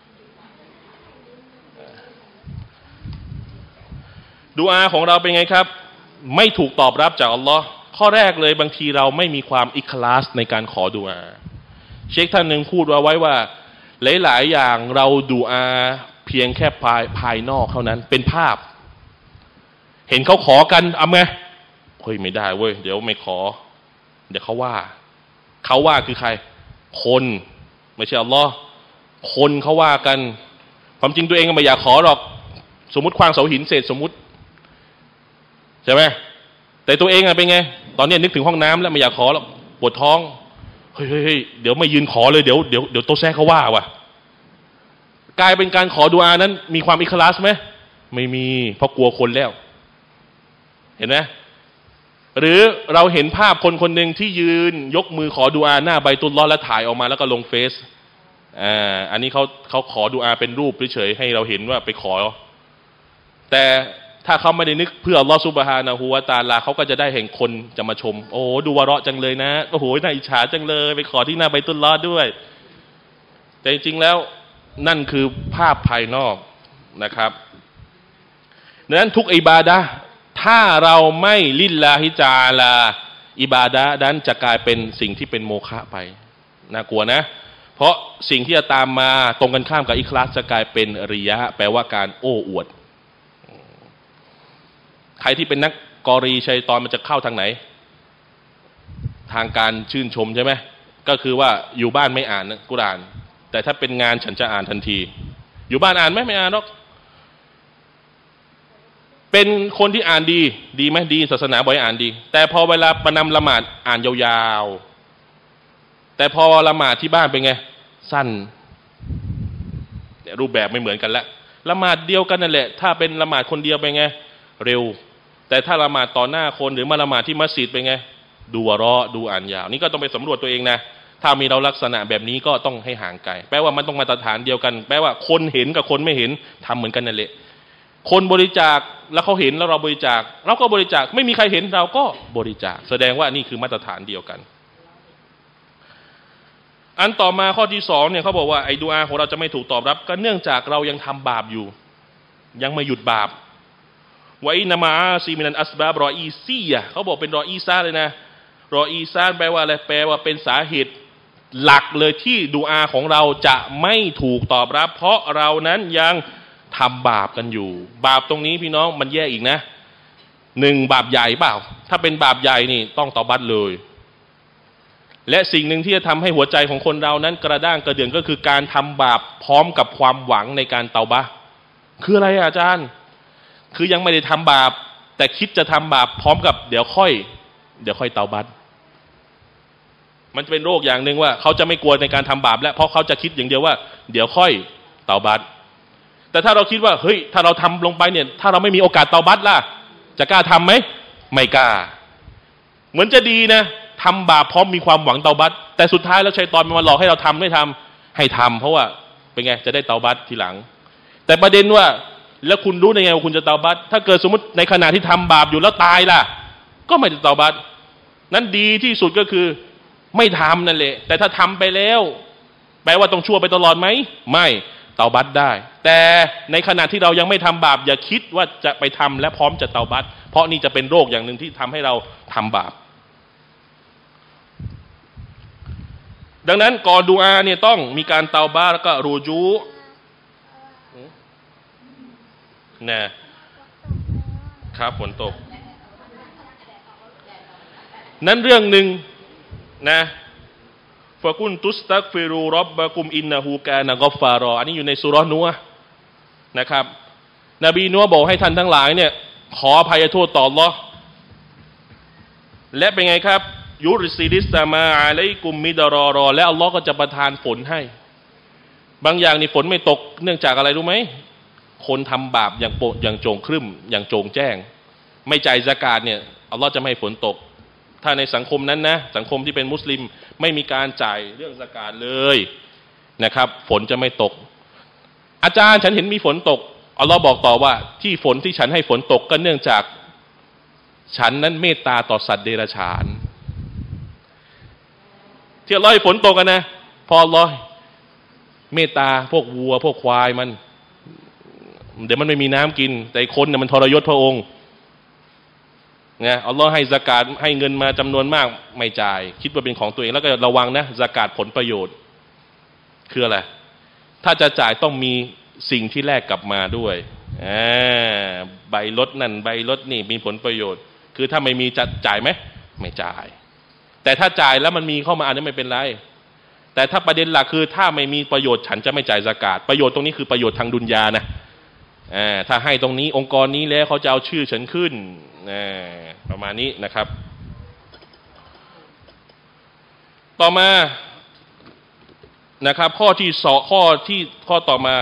ดุอาของเราเป็นไงครับไม่ถูกตอบรับจากอัลลอฮ์ข้อแรกเลยบางทีเราไม่มีความอิคลาสในการขอดุอาเชคท่านหนึ่งพูดไว้ว่าหลายๆอย่างเราดุอาเพียงแค่ภายภายนอกเท่านั้นเป็นภาพเห็นเขาขอกันเอาไงเฮ้ยไม่ได้เว้ยเดี๋ยวไม่ขอเดี๋ยวเขาว่าเขาว่าคือใครคนไม่ใช่อัลลอฮ์คนเขาว่ากันความจริงตัวเองก็ไม่อยากขอหรอกสมมุติควางเสาหินเสร็จสมมุติใช่ไหมแต่ตัวเองอะเป็นไงตอนนี้นึกถึงห้องน้ำแล้วไม่อยากขอหรอกปวดท้องเฮ้ยเฮ้ยเดี๋ยวไม่ยืนขอเลยเดี๋ยวเดี๋ยวเดี๋ยวโต๊ะแซกเขาว่าว่ะกลายเป็นการขอดุอานั้นมีความอิคลาสไหมไม่มีเพราะกลัวคนแล้วเห็นไหมหรือเราเห็นภาพคนคนหนึ่งที่ยืนยกมือขอดุอาหน้าไบตุลลอฮ์แล้วถ่ายออกมาแล้วก็ลงเฟซอ่าอันนี้เขาเขาขอดุอาเป็นรูปเฉยๆให้เราเห็นว่าไปขอแต่ถ้าเขาไม่ได้นึกเพื่ออัลลอฮฺซุบฮานะฮูวะตะอาลาเขาก็จะได้เห็นคนจะมาชมโอ้ดูวะเราะจังเลยนะโอ้โหน่าอิจฉาจังเลยไปขอที่หน้าไบตุลลอฮ์ด้วยแต่จริงๆแล้วนั่นคือภาพภายนอกนะครับดังนั้นทุกอิบาดะห์ถ้าเราไม่ลิลลาฮิจาลาอิบาดะห์นั้นจะกลายเป็นสิ่งที่เป็นโมฆะไปน่ากลัวนะเพราะสิ่งที่จะตามมาตรงกันข้ามกับอิคลาสจะกลายเป็นริยะห์แปลว่าการโอ้อวดใครที่เป็นนักกอรีชัยฏอนมันจะเข้าทางไหนทางการชื่นชมใช่ไหมก็คือว่าอยู่บ้านไม่อ่านกุรอานแต่ถ้าเป็นงานฉันจะอ่านทันทีอยู่บ้านอ่านไหมไม่อ่านหรอกเป็นคนที่อ่านดีดีไหมดีศาสนาบอกให้อ่านดีแต่พอเวลาประนำละหมาดอ่านยาวๆแต่พอละหมาดที่บ้านเป็นไงสั้นรูปแบบไม่เหมือนกันละละหมาดเดียวกันนั่นแหละถ้าเป็นละหมาดคนเดียวเป็นไงเร็วแต่ถ้าละหมาดต่อหน้าคนหรือมาละหมาดที่มัสยิดเป็นไงดูวะเราะห์ดูอ่านยาวนี่ก็ต้องไปสำรวจตัวเองนะถ้ามีเราลักษณะแบบนี้ก็ต้องให้ห่างไกลแปลว่ามันต้องมาตรฐานเดียวกันแปลว่าคนเห็นกับคนไม่เห็นทำเหมือนกันนั่นแหละคนบริจาคแล้วเขาเห็นแล้วเราบริจาคเราก็บริจาคไม่มีใครเห็นเราก็บริจาคแสดงว่านี่คือมาตรฐานเดียวกันอันต่อมาข้อที่สองเนี่ยเขาบอกว่าไอ้ดุอาของเราจะไม่ถูกตอบรับก็เนื่องจากเรายังทำบาปอยู่ยังไม่หยุดบาปไว้นามาซีมินันอัสบาบรออีซีอ่ะเขาบอกเป็นรออีซาเลยนะรออีซาแปลว่าอะไรแปลว่าเป็นสาเหตุหลักเลยที่ดุอาของเราจะไม่ถูกตอบรับเพราะเรานั้นยังทำบาปกันอยู่บาปตรงนี้พี่น้องมันแยกอีกนะหนึ่งบาปใหญ่เปล่าถ้าเป็นบาปใหญ่นี่ต้องตอบัตเลยและสิ่งหนึ่งที่จะทำให้หัวใจของคนเรานั้นกระด้างกระเดื่องก็คือการทำบาปพร้อมกับความหวังในการเตาบะคืออะไรอาจารย์คือยังไม่ได้ทำบาปแต่คิดจะทำบาปพร้อมกับเดี๋ยวค่อยเดี๋ยวค่อยเตาบัตมันจะเป็นโรคอย่างหนึ่งว่าเขาจะไม่กลัวในการทำบาปแล้วเพราะเขาจะคิดอย่างเดียวว่าเดี๋ยวค่อยเตาบัตแต่ถ้าเราคิดว่าเฮ้ยถ้าเราทำลงไปเนี่ยถ้าเราไม่มีโอกาสเตาบัตล่ะจะกล้าทำไหมไม่กล้าเหมือนจะดีนะทำบาปพร้อมมีความหวังเตาบัตแต่สุดท้ายแล้วชัยฏอนมันมาหลอกให้เราทำไม่ทำให้ทำเพราะว่าเป็นไงจะได้เตาบัตทีหลังแต่ประเด็นว่าแล้วคุณรู้ได้ไงว่าคุณจะเตาบัตถ้าเกิดสมมติในขณะที่ทำบาปอยู่แล้วตายล่ะก็ไม่ได้เตาบัตนั้นดีที่สุดก็คือไม่ทำนั่นแหละแต่ถ้าทำไปแล้วแปลว่าต้องชั่วไปตลอดไหมไม่เตาบัตได้แต่ในขณะที่เรายังไม่ทำบาปอย่าคิดว่าจะไปทำและพร้อมจะเตาบัตเพราะนี่จะเป็นโรคอย่างหนึ่งที่ทำให้เราทำบาปดังนั้นก่อนดุอาเนี่ยต้องมีการเตาบะแล้วก็รูจูนะครับฝนตกนั้นเรื่องหนึ่งนะฟะกุนตุสตักฟิรูร็อบบะกุมอินนะฮูกานะกอฟฟารออันนี้อยู่ในซูเราะห์นัวนะครับนบีนัวบอกให้ท่านทั้งหลายเนี่ยขออภัยโทษต่ออัลเลาะห์และเป็นไงครับยุรซิลิสตามาอะลัยกุมมิดรอรอและอัลลอฮ์ก็จะประทานฝนให้บางอย่างนี่ฝนไม่ตกเนื่องจากอะไรรู้ไหมคนทำบาปอย่างโปอย่างโจงครึ่มอย่างโจงแจ้งไม่จ่ายซะกาตเนี่ยอัลลอฮ์จะไม่ให้ฝนตกถ้าในสังคมนั้นนะสังคมที่เป็นมุสลิมไม่มีการจ่ายเรื่องซะกาตเลยนะครับฝนจะไม่ตกอาจารย์ฉันเห็นมีฝนตกอัลลอฮ์บอกต่อว่าที่ฝนที่ฉันให้ฝนตกก็เนื่องจากฉันนั้นเมตตาต่อสัตว์เดรัจฉานที่อัลลอฮ์ให้ฝนตกกันนะพออัลลอฮ์เมตตาพวกวัวพวกควายมันเดี๋ยวมันไม่มีน้ำกินแต่คนเนี่ยมันทรยศพระองค์นะอัลลอฮ์ให้ซะกาตให้เงินมาจำนวนมากไม่จ่ายคิดว่าเป็นของตัวเองแล้วก็ระวังนะซะกาตผลประโยชน์คืออะไรถ้าจะจ่ายต้องมีสิ่งที่แลกกลับมาด้วยใบลดนั่นใบลดนี่มีผลประโยชน์คือถ้าไม่มีจะจ่ายไหมไม่จ่ายแต่ถ้าจ่ายแล้วมันมีเข้ามาอันนี้ไม่เป็นไรแต่ถ้าประเด็นหลักคือถ้าไม่มีประโยชน์ฉันจะไม่จ่ายซะกาตประโยชน์ตรงนี้คือประโยชน์ทางดุนยานะถ้าให้ตรงนี้องค์กรนี้แล้วเขาจะเอาชื่อฉันขึ้นประมาณนี้นะครับต่อมานะครับข้อที่สองข้อที่ข้อต่อมา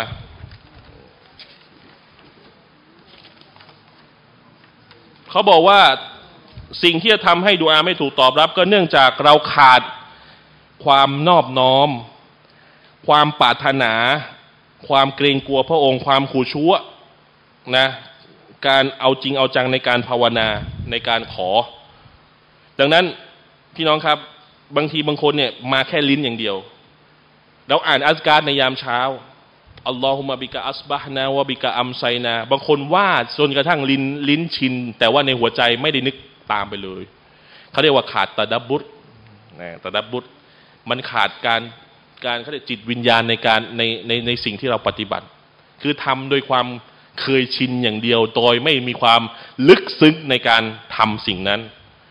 เขาบอกว่าสิ่งที่จะทำให้ดุอาไม่ถูกตอบรับก็เนื่องจากเราขาดความนอบน้อมความปรารถนาความเกรงกลัวพระองค์ความขู่ชั่วนะการเอาจริงเอาจังในการภาวนาในการขอดังนั้นพี่น้องครับบางทีบางคนเนี่ยมาแค่ลิ้นอย่างเดียวเราอ่านอัซการ์ในยามเช้าอัลลอฮุมะบิกะอัสบะฮ์นาวะบิกะอัมไซนาบางคนว่าจนกระทั่งลิ้นลิ้นชินแต่ว่าในหัวใจไม่ได้นึกตามไปเลยเขาเรียกว่าขาดตะดับบุตนะตะดับบุตมันขาดการการเขาเรียกจิตวิญญาณในการในในในสิ่งที่เราปฏิบัติคือทำโดยความเคยชินอย่างเดียวโดยไม่มีความลึกซึ้งในการทำสิ่งนั้น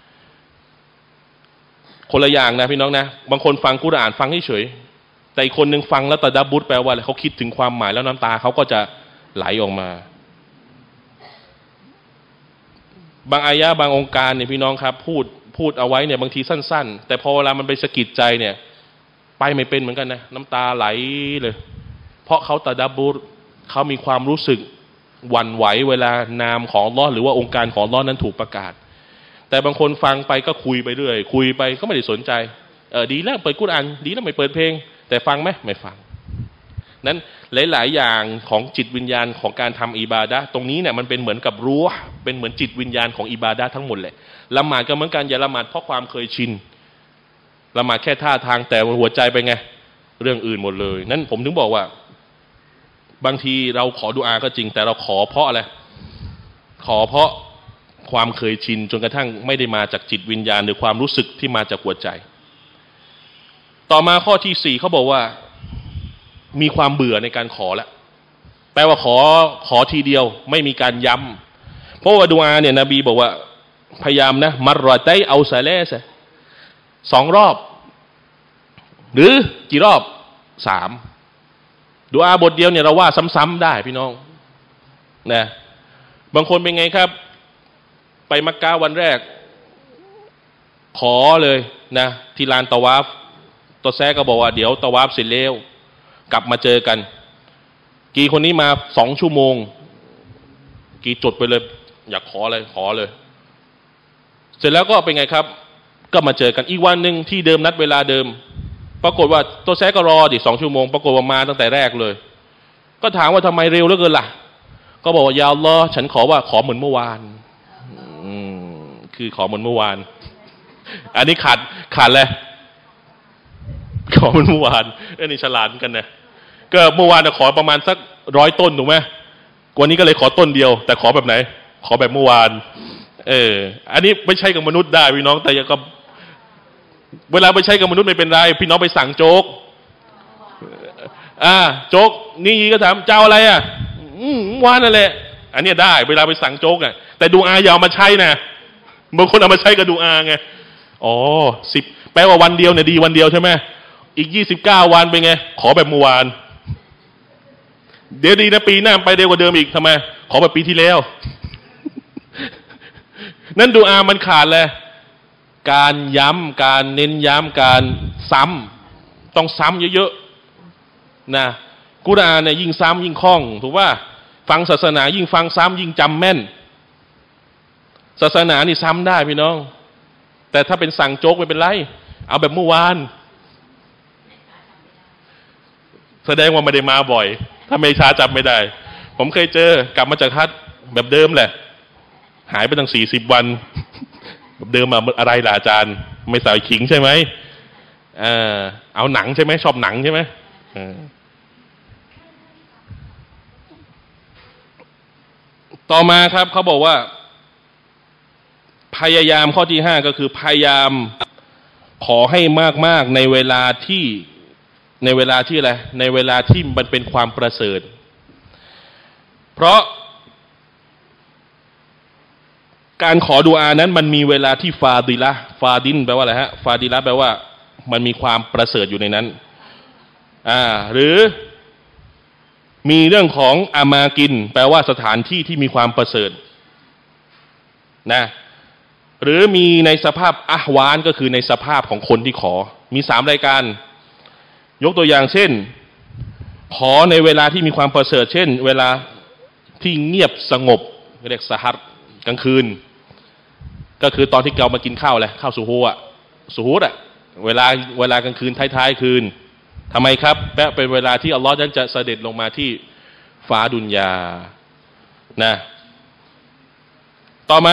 คนละอย่างนะพี่น้องนะบางคนฟังกุรอานฟังเฉยแต่อีกคนหนึ่งฟังแล้วตะดับบุตแปลว่าอะไรเขาคิดถึงความหมายแล้วน้ำตาเขาก็จะไหลออกมาบางอายะบางองค์การเนี่ยพี่น้องครับพูดพูดเอาไว้เนี่ยบางทีสั้นๆแต่พอเวลามันไปสะกิดใจเนี่ยไปไม่เป็นเหมือนกันนะน้ำตาไหลเลยเพราะเขาตะดับบุตเขามีความรู้สึกหวั่นไหวเวลานามของอัลเลาะห์หรือว่าองค์การของอัลเลาะห์นั้นถูกประกาศแต่บางคนฟังไปก็คุยไปเรื่อยคุยไปก็ไม่ได้สนใจเออดีแล้วเปิดกุรอานดีแล้วไม่เปิดเพลงแต่ฟังไหมไม่ฟังนั้นหลายๆอย่างของจิตวิญญาณของการทำอิบาดะห์ตรงนี้เนี่ยมันเป็นเหมือนกับรู้เป็นเหมือนจิตวิญญาณของอิบาดะห์ทั้งหมดแหละละหมาดก็เหมือนกันอย่าละหมาดเพราะความเคยชินละหมาดแค่ท่าทางแต่หัวใจไปไงเรื่องอื่นหมดเลยนั้นผมถึงบอกว่าบางทีเราขอดุอาก็จริงแต่เราขอเพราะอะไรขอเพราะความเคยชินจนกระทั่งไม่ได้มาจากจิตวิญญาณหรือความรู้สึกที่มาจากหัวใจต่อมาข้อที่สี่เขาบอกว่ามีความเบื่อในการขอแล้วแปลว่าขอขอทีเดียวไม่มีการย้ำเพราะว่าดุอาเนี่ยนบีบอกว่าพยายามนะมัรรอไตเอาซาเลสสองรอบหรือกี่รอบสามดุอาบทเดียวเนี่ยเราว่าซ้ำๆได้พี่น้องนะบางคนเป็นไงครับไปมักกะวันแรกขอเลยนะที่ลานตะวาฟตัวแซก็บอกว่าเดี๋ยวตะวาฟเสร็จแล้วกลับมาเจอกันกี่คนนี้มาสองชั่วโมงกี่จดไปเลยอยากขออะไรขอเลยเสร็จแล้วก็เป็นไงครับก็มาเจอกันอีกวันหนึ่งที่เดิมนัดเวลาเดิมปรากฏว่าตัวแซก็รอดิสองชั่วโมงปรากฏว่ามาตั้งแต่แรกเลยก็ถามว่าทำไมเร็วเหลือเกินล่ะก็บอกว่ายาอัลลอฮ์ฉันขอว่าขอเหมือนเมื่อวานคือขอเหมือนเมื่อวานอันนี้ขาดขาดเลยขอเหมือนเมื่อวานเอ้นี่ฉลาดกันนะก็เมื่อวานขอประมาณสักร้อยต้นถูกไหมวันนี้ก็เลยขอต้นเดียวแต่ขอแบบไหนขอแบบเมื่อวานเอออันนี้ไม่ใช่กับมนุษย์ได้พี่น้องแต่ยังก็เวลาไปใช้กับมนุษย์ไม่เป็นไรพี่น้องไปสั่งโจ๊กอ่าโจ๊กนี่ก็ถามเจ้าอะไรอ่ะอืมวานนั่นแหละอันนี้ได้เวลาไปสั่งโจ๊กอ่ะแต่ดูอาอย่าเอามาใช้นะบางคนเอามาใช้กับดูอาไงอ๋อสิบแปลว่าวันเดียวเนี่ยดีวันเดียวใช่ไหมอีกยี่สิบเก้าวันเป็นไงขอแบบเมื่อวานเดี๋ยวดีนะปีหน้าไปเร็วกว่าเดิมอีกทำไมขอแบบปีที่แล้วนั่นดูอามันขาดเลยการย้ำการเน้นย้ำการซ้ำต้องซ้ำเยอะๆนะกุรอานเนี่ยยิ่งซ้ำยิ่งคล่องถูกป่ะฟังศาสนายิ่งฟังซ้ำยิ่งจำแม่นศาสนานี่ซ้ำได้พี่น้องแต่ถ้าเป็นสั่งโจ๊กไม่เป็นไรเอาแบบเมื่อวานแสดงว่าไม่ได้มาบ่อยถ้าไม่ช้าจำไม่ได้ผมเคยเจอกลับมาจากฮัจญ์แบบเดิมแหละหายไปตั้งสี่สิบวันเดิมมาอะไรล่ะอาจารย์ไม่ใส่ขิงใช่ไหมเออเอาหนังใช่ไหมชอบหนังใช่ไหมต่อมาครับเขาบอกว่าพยายามข้อที่ห้าก็คือพยายามขอให้มากๆในเวลาที่ในเวลาที่อะไรในเวลาที่มันเป็นความประเสริฐเพราะการขอดุอานั้นมันมีเวลาที่ฟาดิละฟาดินแปลว่าอะไรฮะฟาดิละแปลว่ามันมีความประเสริฐอยู่ในนั้นอ่าหรือมีเรื่องของอามากินแปลว่าสถานที่ที่มีความประเสริฐนะหรือมีในสภาพอะฮวานก็คือในสภาพของคนที่ขอมีสามรายการยกตัวอย่างเช่นขอในเวลาที่มีความประเสริฐเช่นเวลาที่เงียบสงบเรียกสหัรกลางคืนก็คือตอนที่เรามากินข้าวแหละข้าวสุฮูอะสุฮูดอะเวลาเวลากลางคืนท้ายๆคืนทำไมครับแปะเป็นเวลาที่อัลลอฮ์นั้นจะเสด็จลงมาที่ฟ้าดุนยานะต่อมา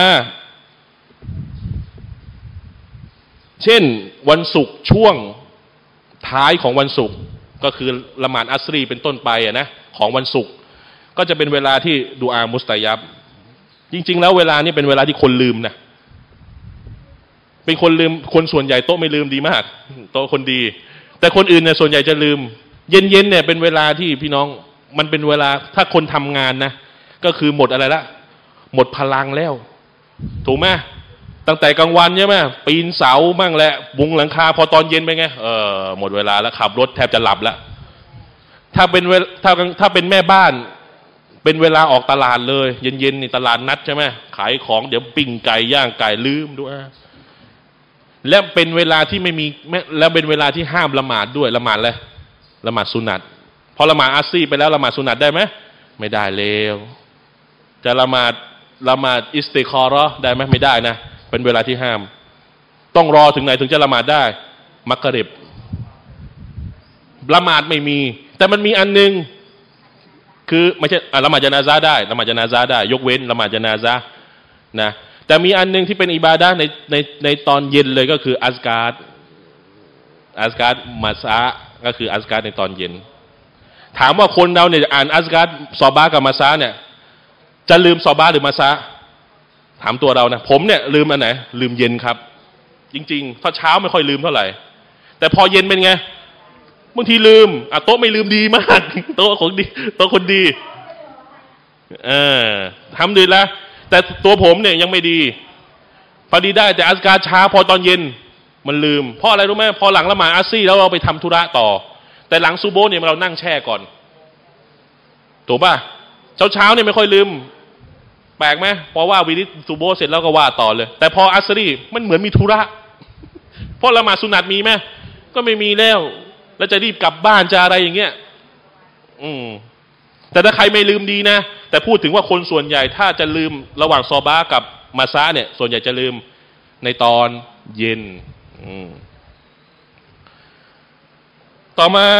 เช่นวันศุกร์ช่วงท้ายของวันศุกร์ก็คือละหมาดอัสรีเป็นต้นไปอะนะของวันศุกร์ก็จะเป็นเวลาที่ดูอามุสตายับจริงๆแล้วเวลานี้เป็นเวลาที่คนลืมนะเป็นคนลืมคนส่วนใหญ่โต๊ะไม่ลืมดีมากโต๊ะคนดีแต่คนอื่นเนี่ยส่วนใหญ่จะลืมเย็นๆเนี่ยเป็นเวลาที่พี่น้องมันเป็นเวลาถ้าคนทำงานนะก็คือหมดอะไรละหมดพลังแล้วถูกไหมตั้งแต่กลางวันใช่ไหมปีนเสาบ้างแหละบุงหลังคาพอตอนเย็นไปไงเออหมดเวลาแล้วขับรถแทบจะหลับแล้วถ้าเป็นเวลถ้าถ้าเป็นแม่บ้านเป็นเวลาออกตลาดเลยเย็นๆนี่ตลาดนัดใช่ไหมขายของเดี๋ยวปิ้งไก่ย่างไก่ลืมด้วยและเป็นเวลาที่ไม่มีแล้วเป็นเวลาที่ห้ามละหมาดด้วยละหมาดเลยละหมาดสุนัตพอละหมาดอาซีไปแล้วละหมาดสุนัตได้ไหมไม่ได้แล้วจะละหมาดละหมาดอิสติคอรอได้ไหมไม่ได้นะเป็นเวลาที่ห้ามต้องรอถึงไหนถึงจะละหมาดได้มักริบละหมาดไม่มีแต่มันมีอันนึงคือไม่ใช่ละหมาดญะนาซะห์ได้ละหมาดญะนาซะห์ได้ยกเว้นละหมาดญะนาซะห์นะแต่มีอันนึงที่เป็นอิบาดะห์ในในในตอนเย็นเลยก็คืออัซการ์อัซการ์มาซะก็คืออัซการ์ในตอนเย็นถามว่าคนเราเนี่ยอ่านอัซการ์ซอบากับมาซะเนี่ยจะลืมซอบาหรือมาซะถามตัวเรานะผมเนี่ยลืมอันไหนลืมเย็นครับจริงๆถ้าเช้าไม่ค่อยลืมเท่าไหร่แต่พอเย็นเป็นไงบางทีลืมอ่ะโต๊ะไม่ลืมดีมากโต๊ะของดีโต๊ะคนดีเออทำดีแล้วแต่ตัวผมเนี่ยยังไม่ดีพอดีได้แต่อัซการ์ช้าพอตอนเย็นมันลืมเพราะอะไรรู้ไหมพอหลังละหมาดอาซีแล้วเราไปทำธุระต่อแต่หลังซูโบเนี่ยเรานั่งแช่ก่อนถูกป่ะเช้าเช้าเนี่ยไม่ค่อยลืมแปลกไหมเพราะว่าวิริซูโบเสร็จแล้วก็ว่าต่อเลยแต่พออัสรีมันเหมือนมีธุระเพราะละหมาดสุนัตมีไหมก็ไม่มีแล้วแล้วจะรีบกลับบ้านจะอะไรอย่างเงี้ยอืมแต่ถ้าใครไม่ลืมดีนะแต่พูดถึงว่าคนส่วนใหญ่ถ้าจะลืมระหว่างซอบากับมาซะเนี่ยส่วนใหญ่จะลืมในตอนเย็นอืมต่อมา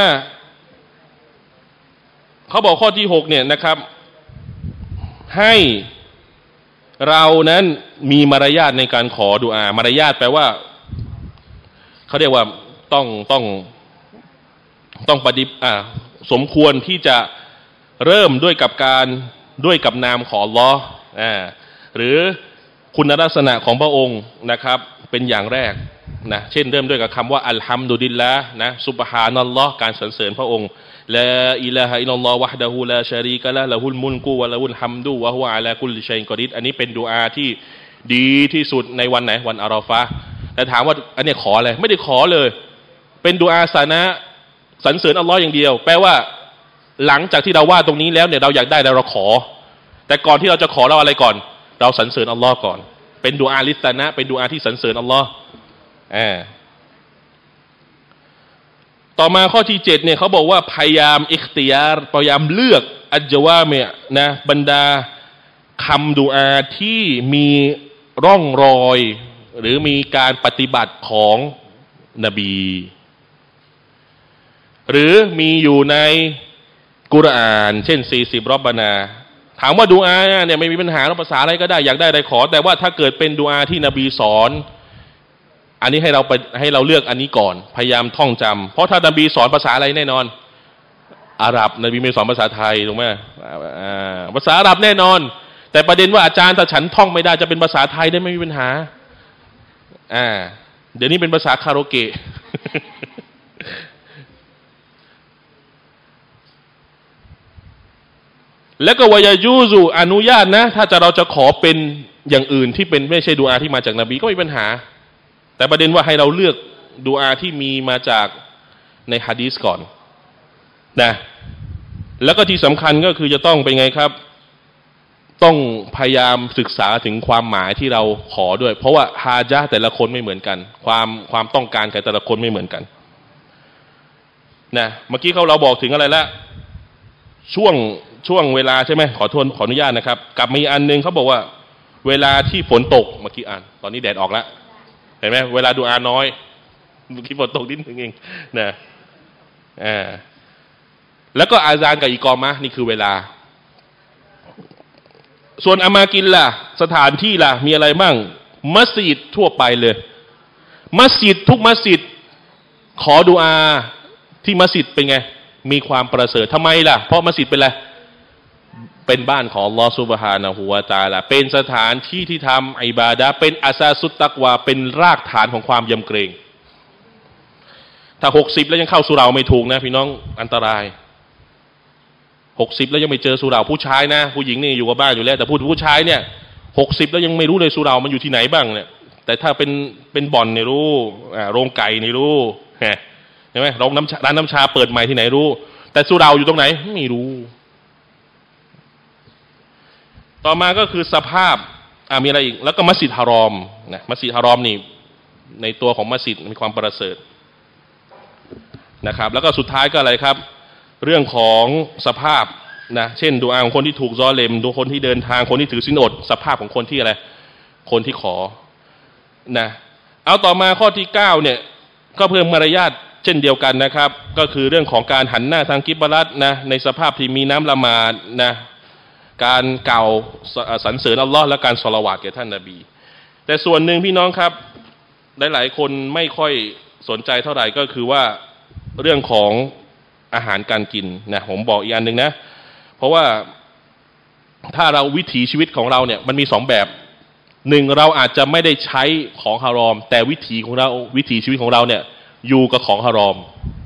เขาบอกข้อที่หกเนี่ยนะครับให้เรานั้นมีมารยาทในการขอดุอามารยาทแปลว่าเขาเรียกว่าต้องต้องต้องปฏิอ่าสมควรที่จะเริ่มด้วยกับการด้วยกับนามของอัลเลาะห์อ่าหรือคุณลักษณะของพระองค์นะครับเป็นอย่างแรกนะเช่นเริ่มด้วยกับคำว่าอัลฮัมดุลิลละห์นะซุบฮานัลลอฮ์การสรรเสริญพระองค์ลาอิลาฮะอิลลัลลอฮ์วะฮ์ดะฮูลาชะรีกะละห์ละฮุลมุลกุวะละฮุลฮัมดุวะฮุวะอะลากุลลิชัยอินกอดีรอันนี้เป็นดุอาที่ดีที่สุดในวันไหนวันอาราฟะห์แต่ถามว่าอันนี้ขออะไรไม่ได้ขอเลยเป็นดุอาสานะสรรเสริญอัลลอฮ์อย่างเดียวแปลว่าหลังจากที่เราว่าตรงนี้แล้วเนี่ยเราอยากได้แล้วเราขอแต่ก่อนที่เราจะขอเราอะไรก่อนเราสรรเสริญอัลลอฮ์ก่อนเป็นดุอาลิสนะเป็นดุอาที่สรรเสริญอัลลอฮ์อ่าต่อมาข้อที่เจ็ดเนี่ยเขาบอกว่าพยายามอิคติยารพยายามเลือกอัจจวาเมะนะบรรดาคำดุอาที่มีร่องรอยหรือมีการปฏิบัติของนบีหรือมีอยู่ในกุรอานเช่นสี่สิบรอบบานาถามว่าดุอาเนี่ยไม่มีปัญหาภาษาอะไรก็ได้อยากได้อะไรขอแต่ว่าถ้าเกิดเป็นดุอาที่นบีสอนอันนี้ให้เราไปให้เราเลือกอันนี้ก่อนพยายามท่องจำเพราะถ้านบีสอนภาษาอะไรแน่นอนอาหรับนบีไม่สอนภาษาไทยถูกไหมภาษาอาหรับแน่นอนแต่ประเด็นว่าอาจารย์ถ้าฉันท่องไม่ได้จะเป็นภาษาไทยได้ไม่มีปัญหาอ่าเดี๋ยวนี้เป็นภาษาคาราโอเกะ แล้วก็วายายูซูอนุญาตนะถ้าจะเราจะขอเป็นอย่างอื่นที่เป็นไม่ใช่ดุอาที่มาจากนบีก็ไม่มีปัญหาแต่ประเด็นว่าให้เราเลือกดุอาที่มีมาจากในหะดีษก่อนนะแล้วก็ที่สำคัญก็คือจะต้องเป็นไงครับต้องพยายามศึกษาถึงความหมายที่เราขอด้วยเพราะว่าฮาญะห์แต่ละคนไม่เหมือนกันความความต้องการของแต่ละคนไม่เหมือนกันนะเมื่อกี้เขาเราบอกถึงอะไรละช่วงช่วงเวลาใช่ไหมขอโทษขออนุญาตนะครับกลับมีอันนึงเขาบอกว่าเวลาที่ฝนตกเมื่อกี้อ่านตอนนี้แดดออกแล้วเห็นไหมเวลาดูอาน้อยเมื่อกี้ฝนตกนิดนึงเองนะอ่าแล้วก็อาซานกับอิกอมะนี่คือเวลาส่วนอามากินล่ะสถานที่ล่ะมีอะไรบ้างมัสยิดทั่วไปเลยมัสยิดทุกมัสยิดขอดุอาที่มัสยิดเป็นไงมีความประเสริฐทำไมล่ะเพราะมัสยิดเป็นอะไรเป็นบ้านของอัลลอฮฺซุบฮานะฮูวะตะอาลาเป็นสถานที่ที่ทำอิบาดะห์เป็นอาซาสุตตักวาเป็นรากฐานของความยำเกรงถ้าหกสิบแล้วยังเข้าสุเราไม่ถูกนะพี่น้องอันตรายหกสิบแล้วยังไม่เจอสุเราผู้ชายนะผู้หญิงนี่อยู่กับบ้านอยู่แล้วแต่พูดผู้ชายเนี่ยหกสิบแล้วยังไม่รู้เลยสุเรามันอยู่ที่ไหนบ้างเนี่ยแต่ถ้าเป็นเป็นบ่อนเนี่ยรู้อ่าโรงไก่นี่รู้เห็นไหมโรงน้ำร้านน้ำชาเปิดใหม่ที่ไหนรู้แต่สุเราอยู่ตรงไหนไม่รู้ต่อมาก็คือสภาพอ่ามีอะไรอีกแล้วก็มัสยิดฮารอมนะมัสยิดฮารอมนี่ในตัวของมัสยิดมีความประเสริฐนะครับแล้วก็สุดท้ายก็อะไรครับเรื่องของสภาพนะเช่นดูอาของคนที่ถูกซอเลมดูคนที่เดินทางคนที่ถือศีลอดสภาพของคนที่อะไรคนที่ขอนะเอาต่อมาข้อที่เก้าเนี่ยก็เพิ่มมารยาทเช่นเดียวกันนะครับก็คือเรื่องของการหันหน้าทางกิบลัตนะในสภาพที่มีน้ำละหมาดนะการกล่าวสรรเสริญอัลลอฮ์และการศอลาวาตแก่ท่านนบีแต่ส่วนหนึ่งพี่น้องครับหลายๆคนไม่ค่อยสนใจเท่าไหร่ก็คือว่าเรื่องของอาหารการกินนะผมบอกอีกอันหนึ่งนะเพราะว่าถ้าเราวิถีชีวิตของเราเนี่ยมันมีสองแบบหนึ่งเราอาจจะไม่ได้ใช้ของฮารอมแต่วิถีของเราวิถีชีวิตของเราเนี่ยอยู่กับของฮารอม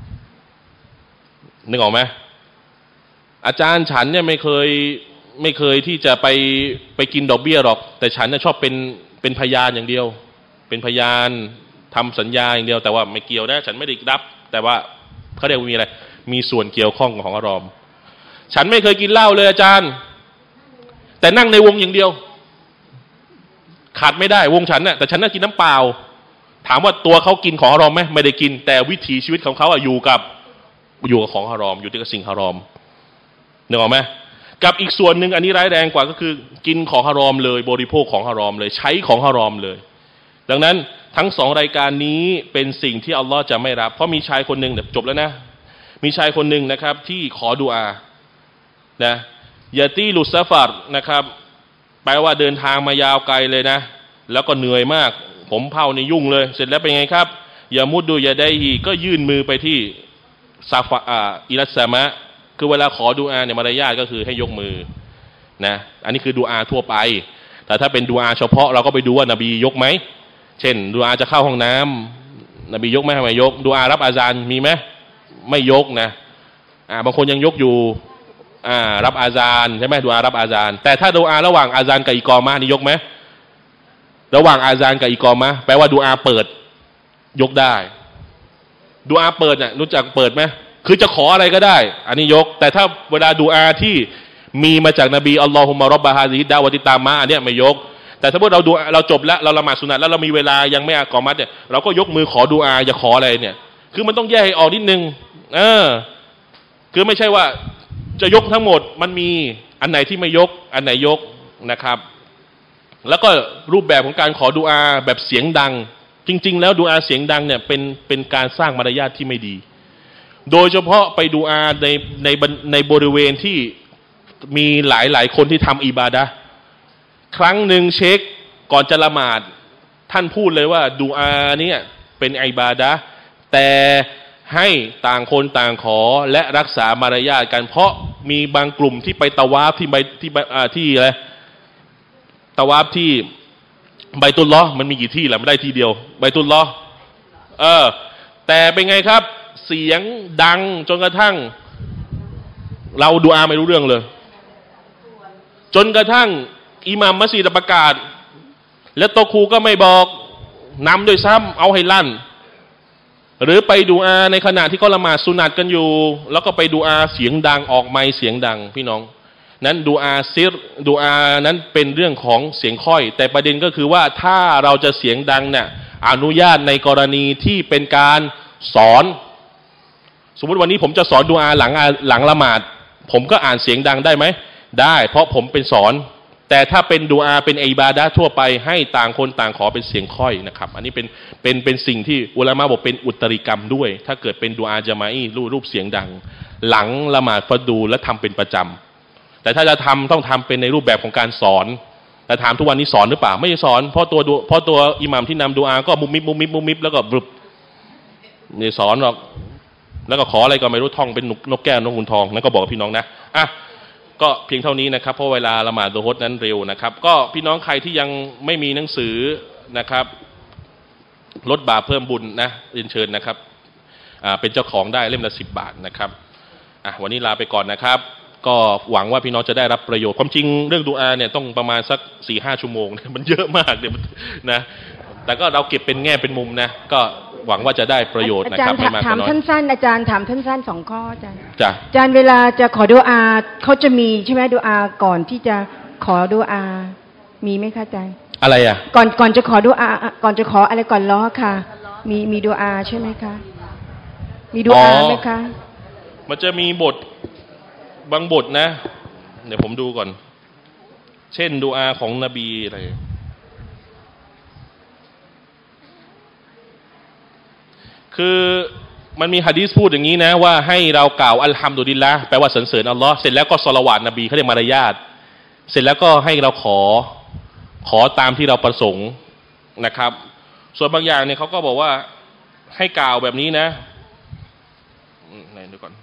นึกออกไหมอาจารย์ฉันเนี่ยไม่เคยไม่เคยที่จะไปไปกินดอกเบี้ยหรอกแต่ฉันน่ะชอบเป็นเป็นพยานอย่างเดียวเป็นพยานทำสัญญาอย่างเดียวแต่ว่าไม่เกี่ยวนะฉันไม่ได้รับแต่ว่าเขาเรียกว่ามีอะไรมีส่วนเกี่ยวข้องของฮารอมฉันไม่เคยกินเหล้าเลยอาจารย์แต่นั่งในวงอย่างเดียวขาดไม่ได้วงฉันน่ะแต่ฉันน่ะกินน้ำเปล่าถามว่าตัวเขากินของฮารอมไหมไม่ได้กินแต่วิถีชีวิตของเขาอะอยู่กับอยู่กับของฮารอมอยู่กับสิ่งฮารอมนึกออกไหมกับอีกส่วนหนึ่งอันนี้ร้ายแรงกว่าก็คือกินของฮารอมเลยบริโภคของฮารอมเลยใช้ของฮารอมเลยดังนั้นทั้งสองรายการนี้เป็นสิ่งที่อัลลอฮ์จะไม่รับเพราะมีชายคนหนึ่งเดี๋ยวจบแล้วนะมีชายคนหนึ่งนะครับที่ขอดุอานะยาตีลุซาฟัรนะครับแปลว่าเดินทางมายาวไกลเลยนะแล้วก็เหนื่อยมากผมเผาในยุ่งเลยเสร็จแล้วเป็นไงครับยามุดดูยาได้ฮีก็ยื่นมือไปที่ซาฟะอ่าอิลัสซามะคือเวลาขอดุอาเนี่ยมารยาทก็คือให้ยกมือนะอันนี้คือดุอาทั่วไปแต่ถ้าเป็นดุอาเฉพาะเราก็ไปดูว่านบียกไหมเช่นดุอาจะเข้าห้องน้ำนบียกไหมไม่ยกดุอารับอาซานมีไหมไม่ยกนะอ่าบางคนยังยกอยู่อ่ารับอาซานใช่ไหมดุอารับอาซานแต่ถ้าดุอาระหว่างอาซานกับอิกอมะนี่ยกไหมระหว่างอาซานกับอิกอมะแปลว่าดุอาเปิดยกได้ดุอาเปิดเนี่ยรู้จักเปิดไหมคือจะขออะไรก็ได้อันนี้ยกแต่ถ้าเวลาดุอาที่มีมาจากนบีอัลลอฮุมะร็อบบะฮาซิฮิดดาวะติตามมาอันเนี้ยไม่ยกแต่ถ้าพวกเราดูเราจบแล้วเราละหมาดสุนัตแล้วเรามีเวลายังไม่อากอมัตเนี่ยเราก็ยกมือขอดุอาอย่าขออะไรเนี่ยคือมันต้องแยกให้ออกนิดนึงเออคือไม่ใช่ว่าจะยกทั้งหมดมันมีอันไหนที่ไม่ยกอันไหนยกนะครับแล้วก็รูปแบบของการขอดุอาแบบเสียงดังจริงๆแล้วดุอาเสียงดังเนี่ยเป็นเป็นการสร้างมารยาทที่ไม่ดีโดยเฉพาะไปดุอาในในในบริเวณที่มีหลายหลายคนที่ทำอิบาดะห์ครั้งหนึ่งเช็คก่อนจะละหมาดท่านพูดเลยว่าดุอาเนี่ยเป็นอิบาดะห์แต่ให้ต่างคนต่างขอและรักษามารยาทกันเพราะมีบางกลุ่มที่ไปตะวาฟที่ใบที่อ่าที่อะไรตะวาฟที่ไบตุลลอฮ์มันมีกี่ที่ล่ะไม่ได้ที่เดียวไบตุลลอฮ์เออแต่เป็นไงครับเสียงดังจนกระทั่งเราดุอาไม่รู้เรื่องเลยจนกระทั่งอิหม่ามมัสยิดประกาศและโตครูก็ไม่บอกนำโดยซ้ำเอาให้ลั่นหรือไปดุอาในขณะที่เขาละหมาดสุนัตกันอยู่แล้วก็ไปดุอาเสียงดังออกไมค์เสียงดังพี่น้องนั้นดุอาซิรดุอานั้นเป็นเรื่องของเสียงค่อยแต่ประเด็นก็คือว่าถ้าเราจะเสียงดังเนี่ยอนุญาตในกรณีที่เป็นการสอนสมมุติวันนี้ผมจะสอนดุอาหลังหลังละหมาดผมก็อ่านเสียงดังได้ไหมได้เพราะผมเป็นสอนแต่ถ้าเป็นดุอาเป็นอิบาดะห์ทั่วไปให้ต่างคนต่างขอเป็นเสียงค่อยนะครับอันนี้เป็นเป็นเป็นสิ่งที่อุลามะบอกเป็นอุตริกรรมด้วยถ้าเกิดเป็นดุอาญะมาอีรูปรูปเสียงดังหลังละหมาดฟัดูและทำเป็นประจำแต่ถ้าจะทำต้องทำเป็นในรูปแบบของการสอนแต่ถามทุกวันนี้สอนหรือเปล่าไม่ได้สอนเพราะตัวเพราะตัวอิหม่ามที่นำดุอาก็มุมมิบมุมมิบมุมมิบแล้วก็บรึบไม่สอนหรอกแล้วก็ขออะไรก็ไม่รู้ท่องเป็นนกแก้วนกขุนทองนั่นก็บอกพี่น้องนะอ่ะก็เพียงเท่านี้นะครับเพราะเวลาละหมาดโดฮดนั้นเร็วนะครับก็พี่น้องใครที่ยังไม่มีหนังสือนะครับลดบาปเพิ่มบุญนะเรียนเชิญนะครับอ่าเป็นเจ้าของได้เล่มละสิบบาทนะครับอ่ะวันนี้ลาไปก่อนนะครับก็หวังว่าพี่น้องจะได้รับประโยชน์ความจริงเรื่องดุอาเนี่ยต้องประมาณสักสี่ห้าชั่วโมงมันเยอะมากเนี่ยนะแต่ก็เราเก็บเป็นแง่เป็นมุมนะก็หวังว่าจะได้ประโยชน์นะครับไม่มากก็น้อยถามสั้นๆอาจารย์ถามสั้นๆสองข้ออาจารย์จ้ะอาจารย์เวลาจะขอดุอาเขาจะมีใช่ไหมดุอาก่อนที่จะขอดุอามีไหมคะอาจารย์อะไรอ่ะก่อนก่อนจะขอดุอาก่อนจะขออะไรก่อนล้อค่ะมีมีดุอาใช่ไหมคะมีดุอาไหมคะมันจะมีบทบางบทนะเดี๋ยวผมดูก่อนเช่นดุอาของนบีอะไรคือมันมีหะดีษพูดอย่างนี้นะว่าให้เรากล่าวอัลฮัมดุลิลละห์แปลว่าสรรเสริญอัลลอฮ์เสร็จแล้วก็ศอลาวาตนบีเขาเรียกมารยาทเสร็จแล้วก็ให้เราขอขอตามที่เราประสงค์นะครับส่วนบางอย่างเนี่ยเขาก็บอกว่าให้กล่าวแบบนี้นะไหนดูก่อน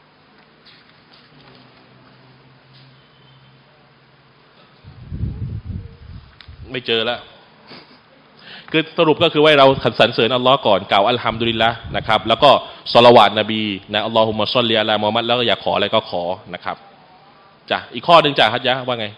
ไม่เจอแล้วคือสรุปก็คือว่าเราสรรเสริญอัลลอฮ์ก่อนกล่าวอัลฮัมดุลิลละห์นะครับแล้วก็ศอลาวาตนบีนะอัลลอฮุมะศ็อลลิอะลามุฮัมมัดแล้วก็อยากขออะไรก็ขอนะครับจ้ะอีกข้อหนึ่งจ้ะฮัจญะว่าไง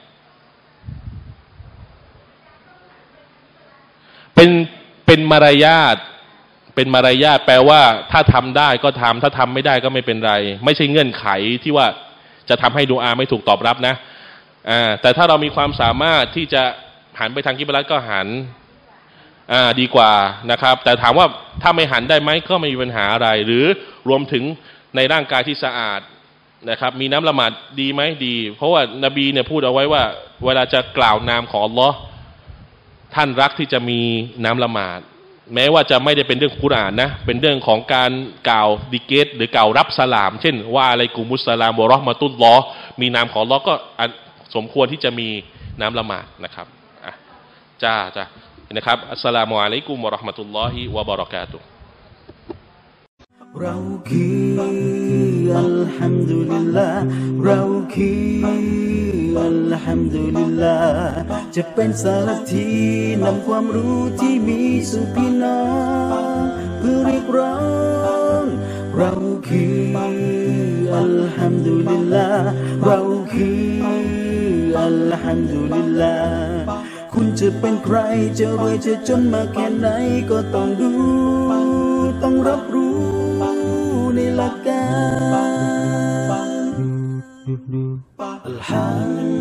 เป็นเป็นมารยาทเป็นมารยาทแปลว่าถ้าทำได้ก็ทำถ้าทำไม่ได้ก็ไม่เป็นไรไม่ใช่เงื่อนไขที่ว่าจะทำให้ดุอาไม่ถูกตอบรับนะอ่าแต่ถ้าเรามีความสามารถที่จะหันไปทางกิบละก็หันอ่าดีกว่านะครับแต่ถามว่าถ้าไม่หันได้ไหมก็ไม่มีปัญหาอะไรหรือรวมถึงในร่างกายที่สะอาดนะครับมีน้ำละหมาดดีไหมดีเพราะว่านบีเนี่ยพูดเอาไว้ว่าเวลาจะกล่าวนามของอัลลอฮ์ท่านรักที่จะมีน้ำละหมาดแม้ว่าจะไม่ได้เป็นเรื่องกุรอานนะเป็นเรื่องของการกล่าวดิเกตหรือกล่าวรับสลามเช่นว่าอะไรกุมุสสลามวะเราะห์มะตุลลอฮ์มีนามของอัลลอฮ์ก็สมควรที่จะมีน้ำละหมาดนะครับอ่ะจ้าจ้านะครับอัสสลามุอะลัยกุมวะเราะห์มะตุลลอฮิวะบะเราะกาตุฮ์เราคืออัลฮัมดุลิลลาห์เราคืออัลฮัมดุลิลลาห์จะเป็นสารทีนำความรู้ที่มีสู่พี่น้องเพื่อเรียกร้องเราคืออัลฮัมดุลิลลาห์เราคืออัลฮัมดุลิลลาห์คุณจะเป็นใครจะรวยจะจนมาแค่ไหนก็ต้องดูต้องรับรู้ในหลักการอัลฮัม